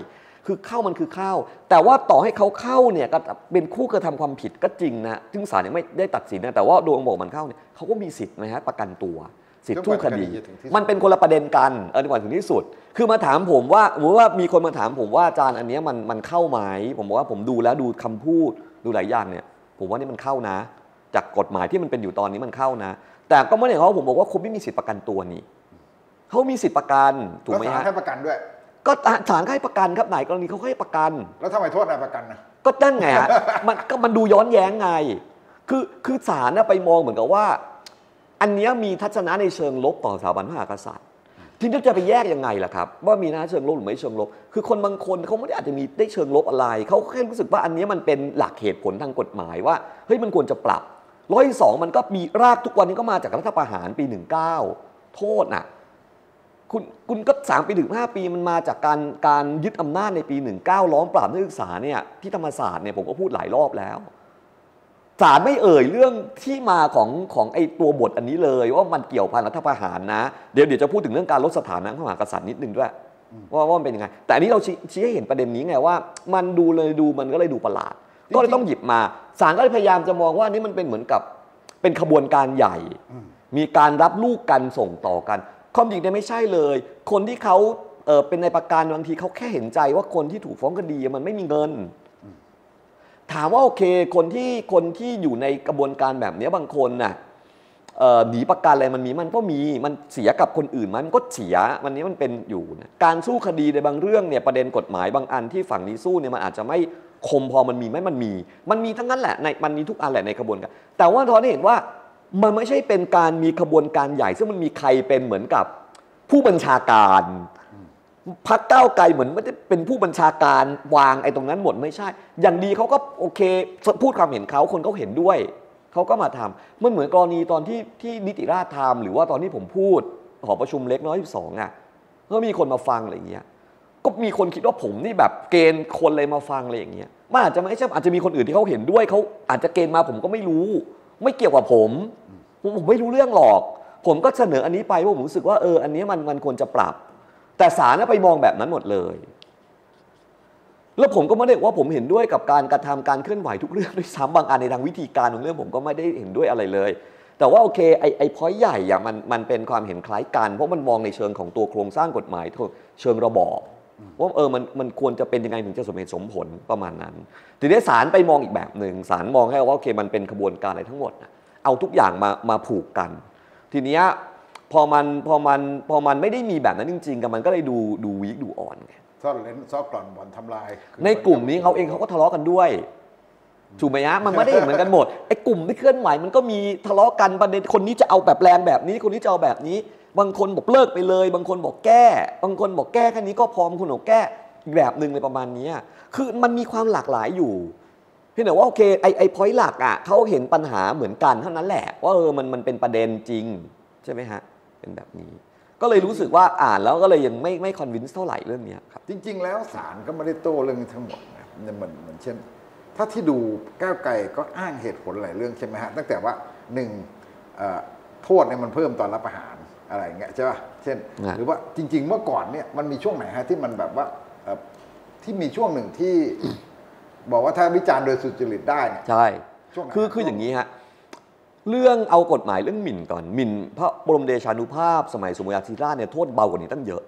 คือเข้ามันคือเข้าแต่ว่าต่อให้เขาเข้าเนี่ยก็เป็นคู่กระทำความผิดก็จริงนะซึ่งศาลยังไม่ได้ตัดสินนะแต่ว่าโดยบอกมันเข้าเนี่ยเขาก็มีสิทธิ์นะฮะประกันตัวสิทธิ์สู้คดีมันเป็นคนละประเด็นกันดีกว่าถึงที่สุดคือมาถามผมว่าสมมติว่ามีคนมาถามผมว่าอาจารย์อันนี้มันเข้าไหมผมบอกว่าผมดูแล้วดูคำพูดดูหลายอย่างเนี่ยผมว่านี่มันเข้านะจากกฎหมายที่มันเป็นอยู่ตอนนี้มันเข้านะแต่ก็ไม่ได้เขาผมบอกว่าคุณไม่มีสิทธิ์ประกันตัวนี่เขามีสิทธิ์ประกันถูกไหมฮะให้ประกันด้วยก็ศาลให้ประกันครับไหนกรณีเขาให้ประกันแล้วทำไมโทษนายประกันนะก็นั่นไงฮะมันดูย้อนแย้งไงคือศาลไปมองเหมือนกับว่าอันนี้มีทัศนะในเชิงลบต่อสถาบันพระมหากษัตริย์ที่จะไปแยกยังไงล่ะครับว่ามีนะเชิงลบหรือไม่เชิงลบคือคนบางคนเขาไม่ได้อาจจะมีได้เชิงลบอะไรเขาแค่รู้สึกว่าอันนี้มันเป็นหลักเหตุผลทางกฎหมายว่าเฮ้ยมันควรจะปรับ102มันก็มีรากทุกวันนี้ก็มาจากรัฐประหารปี19โทษน่ะคุณก็3 ปีถึง 5 ปีมันมาจากการยึดอำนาจในปี19ล้อมปราบนักศึกษาเนี่ยที่ธรรมศาสตร์เนี่ยผมก็พูดหลายรอบแล้วศาลไม่เอ่ยเรื่องที่มาของไอ้ตัวบทอันนี้เลยว่ามันเกี่ยวพันรัฐประหารนะเดี๋ยวจะพูดถึงเรื่องการลดสถานะพระมหากษัตริย์นิดนึงด้วยว่ามันเป็นยังไงแต่อันนี้เราชี้ให้เห็นประเด็นนี้ไงว่ามันมันก็เลยดูประหลาดก็เลยต้องหยิบมาศาลก็เลยพยายามจะมองว่านี่มันเป็นเหมือนกับเป็นขบวนการใหญ่มีการรับลูกกันส่งต่อกันความจริงเนี่ยไม่ใช่เลยคนที่เขาเป็นในประกันบางทีเขาแค่เห็นใจว่าคนที่ถูกฟ้องคดีมันไม่มีเงินถามว่าโอเคคนที่อยู่ในกระบวนการแบบนี้บางคนน่ะหนีประกันอะไรมันก็มีมันเสียกับคนอื่นมันก็เสียวันนี้มันเป็นอยู่นะการสู้คดีในบางเรื่องเนี่ยประเด็นกฎหมายบางอันที่ฝั่งนี้สู้เนี่ยมันอาจจะไม่คมพอมันมีไหมมันมีทั้งนั้นแหละมันมีทุกอันแหละในกระบวนการแต่ว่าตอนนี้เห็นว่ามันไม่ใช่เป็นการมีขบวนการใหญ่ซึ่งมันมีใครเป็นเหมือนกับผู้บัญชาการพรรคก้าวไกลเหมือนไม่ได้เป็นผู้บัญชาการวางไอ้ตรงนั้นหมดไม่ใช่อย่างดีเขาก็โอเคพูดความเห็นเขาคนเขาเห็นด้วยเขาก็มาทำมันเหมือนกรณีตอนที่นิติราษฎร์ทำหรือว่าตอนที่ผมพูดหอประชุมเล็ก112อ่ะก็มีคนมาฟังอะไรอย่างเงี้ยก็มีคนคิดว่าผมนี่แบบเกณฑ์คนเลยมาฟังอะไรอย่างเงี้ยมันอาจจะไม่ใช่อาจจะมีคนอื่นที่เขาเห็นด้วยเขาอาจจะเกณฑ์มาผมก็ไม่รู้ไม่เกี่ยวกับผมไม่รู้เรื่องหรอกผมก็เสนออันนี้ไปว่าผมรู้สึกว่าอันนี้มันควรจะปรับแต่ศาลไปมองแบบนั้นหมดเลยแล้วผมก็ไม่ได้ว่าผมเห็นด้วยกับการกระทำการเคลื่อนไหวทุกเรื่องด้วยซ้ำบางอันในทางวิธีการของเรื่องผมก็ไม่ได้เห็นด้วยอะไรเลยแต่ว่าโอเคไอ้พอยต์ใหญ่อย่างมันเป็นความเห็นคล้ายกันเพราะมันมองในเชิงของตัวโครงสร้างกฎหมายเชิงระบอบว่ามันควรจะเป็นยังไงถึงจะสมเหตุสมผลประมาณนั้นทีนี้ศาลไปมองอีกแบบหนึ่งศาลมองให้ว่าโอเคมันเป็นขบวนการอะไรทั้งหมดเอาทุกอย่างมาผูกกันทีนี้พอมันไม่ได้มีแบบนั้นจริงๆกันมันก็เลยดูวีคดูอ่อนไงซ่อนเล้นซ่อนกล่อนบ่อนทำลายในกลุ่มนี้เขาเองเขาก็ทะเลาะกันด้วยถูกไหมฮะมันไม่ได้เหมือนกันหมดไอ้กลุ่มที่เคลื่อนไหวมันก็มีทะเลาะกันประเด็นคนนี้จะเอาแบบแรงแบบนี้คนนี้จะเอาแบบนี้บางคนบอกเลิกไปเลยบางคนบอกแก้บางคนบอกแก้แค่นี้ก็พอบางคนบอกแก้อีกแบบนึงเลยประมาณนี้คือมันมีความหลากหลายอยู่เพียงแต่ว่าโอเคไอ้พอยต์หลักเขาเห็นปัญหาเหมือนกันเท่านั้นแหละว่ามันเป็นประเด็นจริงใช่ไหมฮะเป็นแบบนี้ก็เลยรู้สึกว่าอ่านแล้วก็เลยยังไม่คอนวินส์เท่าไหร่เรื่องนี้ครับจริงๆแล้วศาลก็ไม่ได้โต้เรื่องทั้งหมดนะเหมือนเช่นถ้าที่ดูก้าวไกลก็อ้างเหตุผลหลายเรื่องใช่ไหมฮะตั้งแต่ว่าโทษเนี่ยมันเพิ่มตอนรับประหารอะไรเงี้ยใช่ป่ะเช่นหรือว่าจริงๆเมื่อก่อนเนี่ยมันมีช่วงไหนฮะที่มันแบบว่าที่มีช่วงหนึ่งที่บอกว่าถ้าวิจารณ์โดยสุจริตได้เนี่ยใช่คืออย่างนี้ฮะเรื่องเอากฎหมายเรื่องหมิ่นก่อนหมิ่นพระบรมเดชานุภาพสมัยสมเด็จพระธิราชเนี่ยโทษเบากว่านี้ตั้งเยอะ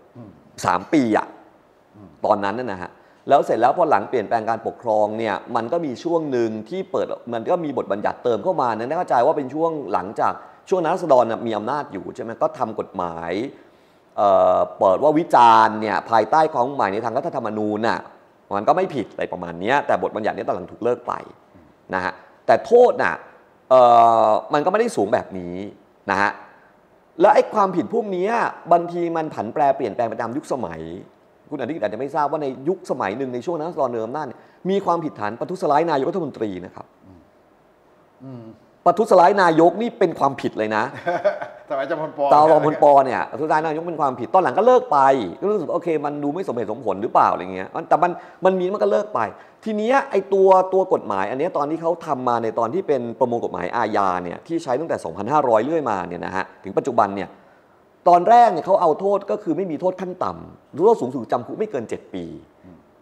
3 ปีตอนนั้นนะฮะแล้วเสร็จแล้วพอหลังเปลี่ยนแปลงการปกครองเนี่ยมันก็มีช่วงหนึ่งที่มันก็มีบทบัญญัติเติมเข้ามาเนี่ยเข้าใจว่าเป็นช่วงหลังจากช่วงนั้นราษฎรมีอำนาจอยู่ใช่ไหมก็ทำกฎหมายเปิดว่าวิจารณ์เนี่ยภายใต้ของหมายในทางรัฐธรรมนูญมันก็ไม่ผิดอะไรประมาณนี้แต่บทบัญญัตินี้ตอนหลังถูกเลิกไปนะฮะแต่โทษมันก็ไม่ได้สูงแบบนี้นะฮะแล้วไอ้ความผิดพวกนี้บางทีมันผันแปรเปลี่ยนแปลงไปตามยุคสมัยคุณอธิกิจอาจจะไม่ทราบว่าในยุคสมัยหนึ่งในช่วงนั้นตอนเดิมนั่นมีความผิดฐานประทุษร้ายนายกรัฐมนตรีนะครับประทุษร้ายนายกนี่เป็นความผิดเลยนะสมัยจอมพลป. ตอนจอมพลป.เนี่ยประทุษร้ายนายกเป็นความผิดตอนหลังก็เลิกไปก็รู้สึกโอเคมันดูไม่สมเหตุสมผลหรือเปล่าอะไรเงี้ยแต่มันก็เลิกไปทีนี้ไอ้ตัวกฎหมายอันนี้ตอนที่เขาทำมาในตอนที่เป็นประมวลกฎหมายอาญาเนี่ยที่ใช้ตั้งแต่ 2,500 เรื่อยมาเนี่ยนะฮะถึงปัจจุบันเนี่ยตอนแรกเนี่ยเขาเอาโทษก็คือไม่มีโทษขั้นต่ำหรือว่าสูงสุดจำคุกไม่เกิน7 ปี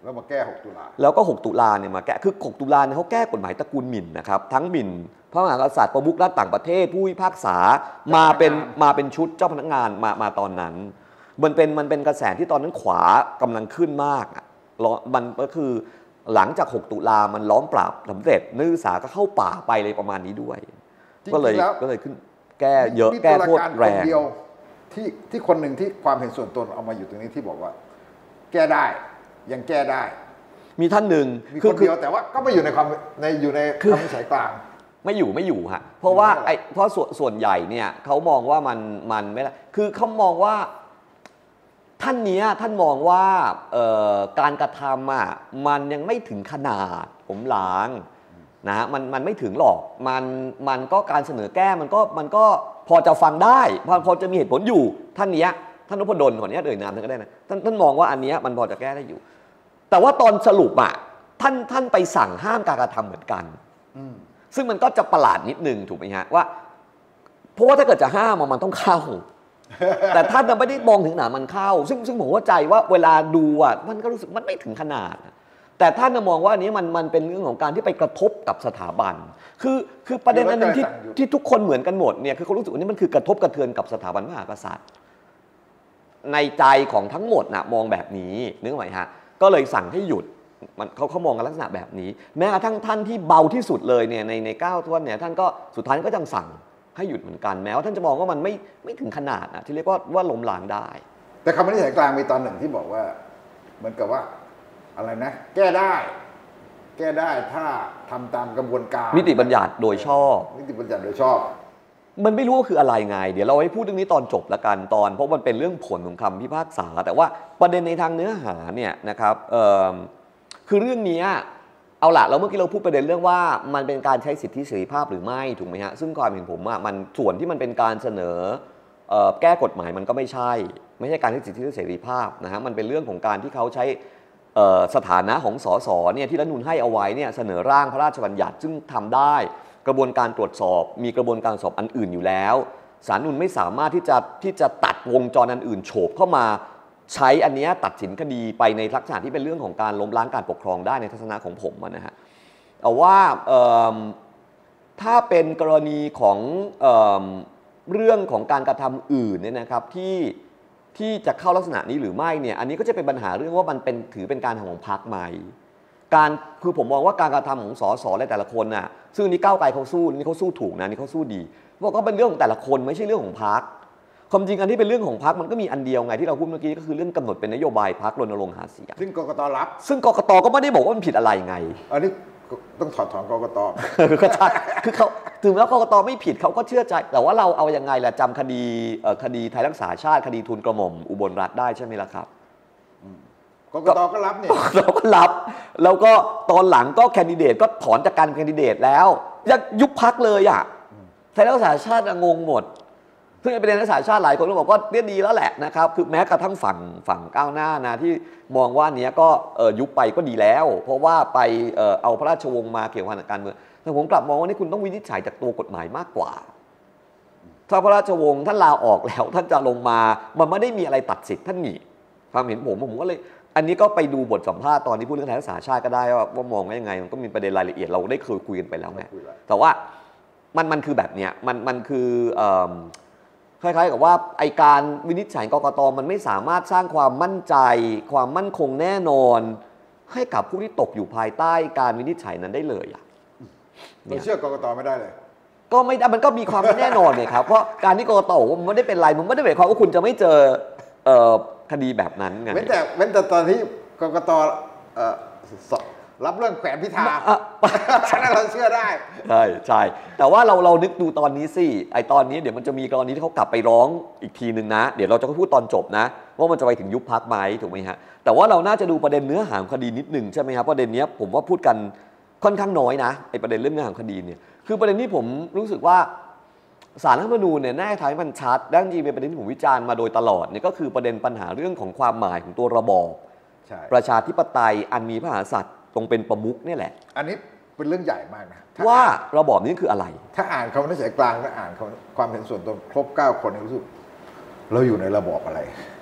แล้วมาแก้6 ตุลาแล้วก็6 ตุลาเนี่ยมาแก้คือ6 ตุลาเนี่ยเขาแก้กฎหมายตระกูลหมิ่นนะครับทั้งหมิ่นพระมหากษัตริย์ประมุขด้านต่างประเทศผู้พิพากษามาเป็นชุดเจ้าพนักงานมาตอนนั้นมันเป็นกระแสที่ตอนนั้นขวากำลังขึ้นมากมันก็คือหลังจาก 6 ตุลามันล้อมปราบสำเร็จนักศึกษาก็เข้าป่าไปเลยประมาณนี้ด้วยก็เลยขึ้นแก้เยอะแก้โทษแรงเดียวที่คนหนึ่งที่ความเห็นส่วนตนเอามาอยู่ตรงนี้ที่บอกว่าแก้ได้ยังแก้ได้มีท่านหนึ่งมีคนเดียวแต่ว่าก็ไม่อยู่ในความอยู่ในคำวินิจฉัยกลางไม่อยู่ฮะเพราะว่าเพราะส่วนใหญ่เนี่ยเขามองว่ามันไม่ได้คือเขามองว่าท่านมองว่าการกระทำมันยังไม่ถึงขนาดผมล้างนะมันไม่ถึงหรอกมันก็การเสนอแก้มันก็พอจะฟังได้พอจะมีเหตุผลอยู่ท่านนพดลขออนุญาตเอ่ยนามท่านก็ได้นะท่านมองว่าอันนี้มันพอจะแก้ได้อยู่แต่ว่าตอนสรุปท่านไปสั่งห้ามการกระทำเหมือนกันซึ่งมันก็จะประหลาดนิดนึงถูกไหมฮะว่าเพราะว่าถ้าเกิดจะห้ามมันต้องเข้าแต่ท่านไม่ได้มองถึงหนามันเข้าซึ่งผมเข้าใจว่าเวลาดูมันก็รู้สึกมันไม่ถึงขนาดแต่ท่านมองว่าอันนี้มันเป็นเรื่องของการที่ไปกระทบกับสถาบันคือประเด็นอันนึงที่ทุกคนเหมือนกันหมดเนี่ยคือเขารู้สึกว่านี่มันคือกระทบกระเทือนกับสถาบันพระมหากษัตริย์ในใจของทั้งหมดมองแบบนี้นึกไหมฮะก็เลยสั่งให้หยุดเขามองกันลักษณะแบบนี้แม้กระทั่งท่านที่เบาที่สุดเลยเนี่ยใน9 ท่านเนี่ยท่านก็สุดท้ายก็ยังสั่งให้หยุดเหมือนกันแม้ว่าท่านจะมองว่ามันไม่ถึงขนาดที่เรียกว่าล้มล้างได้แต่คำวินิจฉัยกลางมีตอนหนึ่งที่บอกว่าเหมือนกับว่าอะไรนะแก้ได้ถ้าทำตามกระบวนการนิติบัญญัติโดยชอบมันไม่รู้ว่าคืออะไรไงเดี๋ยวเราให้พูดเรื่องนี้ตอนจบละกันเพราะมันเป็นเรื่องผลของคำพิพากษาแต่ว่าประเด็นในทางเนื้อหาเนี่ยนะครับคือเรื่องนี้เอาละเราเมื่อกี้เราพูดประเด็นเรื่องว่ามันเป็นการใช้สิทธิเสรีภาพหรือไม่ถูกไหมฮะซึ่งความเห็นผมมันส่วนที่มันเป็นการเสนอแก้กฎหมายมันก็ไม่ใช่การใช้สิทธิเสรีภาพนะฮะมันเป็นเรื่องของการที่เขาใช้สถานะของสสเนี่ยที่รัฐธรรมนูญให้เอาไว้เนี่ยเสนอร่างพระราชบัญญัติซึ่งทำได้กระบวนการตรวจสอบมีกระบวนการสอบอันอื่นอยู่แล้วศาลรัฐธรรมนูญไม่สามารถที่จะตัดวงจรอันอื่นโฉบเข้ามาใช้อันนี้ตัดสินคดีไปในลักษณะที่เป็นเรื่องของการล้มล้างการปกครองได้ในทัศนะของผมนะฮะเอาว่าถ้าเป็นกรณีของเรื่องของการกระทำอื่นเนี่ยนะครับที่จะเข้าลักษณะนี้หรือไม่เนี่ยอันนี้ก็จะเป็นปัญหาเรื่องว่ามันถือเป็นการทำของพรรคไหมคือผมมองว่าการกระทำของสสและแต่ละคนซึ่งนี่ก้าวไกลเขาสู้นี่เขาสู้ถูกนะนี่เขาสู้ดีเพราะก็เป็นเรื่องของแต่ละคนไม่ใช่เรื่องของพรรคความจริงอันที่เป็นเรื่องของพรรคมันก็มีอันเดียวไงที่เราพูดเมื่อกี้ก็คือเรื่องกำหนดเป็นนโยบายพรรครณรงค์หาเสียงซึ่งกกตรับซึ่งกกตก็ไม่ได้บอกว่ามันผิดอะไรไงอันนี้ต้องถอนกกตก็ใช่คือเขาถึงแม้กกตไม่ผิดเขาก็เชื่อใจแต่ว่าเราเอายังไงล่ะจำคดีไทยรักษาชาติคดีทุนกระหม่อมอุบลรัตน์ได้ใช่ไหมล่ะครับกกตก็รับเนี่ยเราก็รับแล้วก็ตอนหลังก็แคนดิเดตก็ถอนจากการแคนดิเดตแล้วยังยุบพรรคเลยไทยรักษาชาติงงหมดซึ่งในประเด็นนักศึกษาชาติหลายคนก็บอกว่าเนี่ยดีแล้วแหละนะครับคือแม้กระทั่งฝั่งก้าวหน้านะที่มองว่านี้ก็ยุบไปก็ดีแล้วเพราะว่าไปเอาพระราชวงศ์มาเกี่ยวกับการเมืองแต่ผมกลับมองว่านี่คุณต้องวินิจฉัยจากตัวกฎหมายมากกว่าถ้าพระราชวงศ์ท่านลาออกแล้วท่านจะลงมามันไม่ได้มีอะไรตัดสิทธิ์ท่านหนีความเห็นผมก็เลยอันนี้ก็ไปดูบทสัมภาษณ์ตอนที่พูดเรื่องไทยรักษาชาติก็ได้ว่ามองว่ายังไงมันก็มีประเด็นรายละเอียดเราได้เคยคุยกันไปแล้วไงแต่ว่ามันคือแบบเนี้ยมันคือคล้ายๆกับว่าไอการวินิจฉัยกกต.มันไม่สามารถสร้างความมั่นใจความมั่นคงแน่นอนให้กับผู้ที่ตกอยู่ภายใต้การวินิจฉัยนั้นได้เลยเราเชื่อกกต.ไม่ได้เลยก็ไม่ได้มันก็มีความไม่แน่นอนเนี่ยครับเพราะการที่กกต.ว่ามันไม่ได้เป็นไรมันไม่ได้หมายความว่าคุณจะไม่เจอคดีแบบนั้นไงเว้นแต่ตอนที่กกต.รับเรื่องแขวนพิธาอันนั้นเราเชื่อได้ใช่แต่ว่าเรานึกดูตอนนี้สิไอตอนนี้เดี๋ยวมันจะมีกรณีที่เขากลับไปร้องอีกทีนึงนะเดี๋ยวเราจะพูดตอนจบนะว่ามันจะไปถึงยุบพรรคไหมถูกไหมฮะแต่ว่าเราน่าจะดูประเด็นเนื้อหาคดีนิดนึงใช่ไหมครับประเด็นนี้ผมว่าพูดกันค่อนข้างน้อยนะไอประเด็นเรื่องเนื้อหาคดีเนี่ยคือประเด็นที่ผมรู้สึกว่าศาลรัฐธรรมนูญเนี่ยน่าจะทำให้มันชัดด้านจริงเป็นประเด็นที่ผมวิจารณ์มาโดยตลอดเนี่ยก็คือประเด็นปัญหาเรื่องของความหมายของตัวระบอบประชาธิปไตยอันมีพระมหากษัตริย์ตรงเป็นประมุขนี่แหละอันนี้เป็นเรื่องใหญ่มากนะว่าระบอบนี้คืออะไรถ้าอ่านคำวินิจฉัยกลางและอ่านความเห็นส่วนตนครบ9 คนรู้สึกเราอยู่ในระบอบอะไร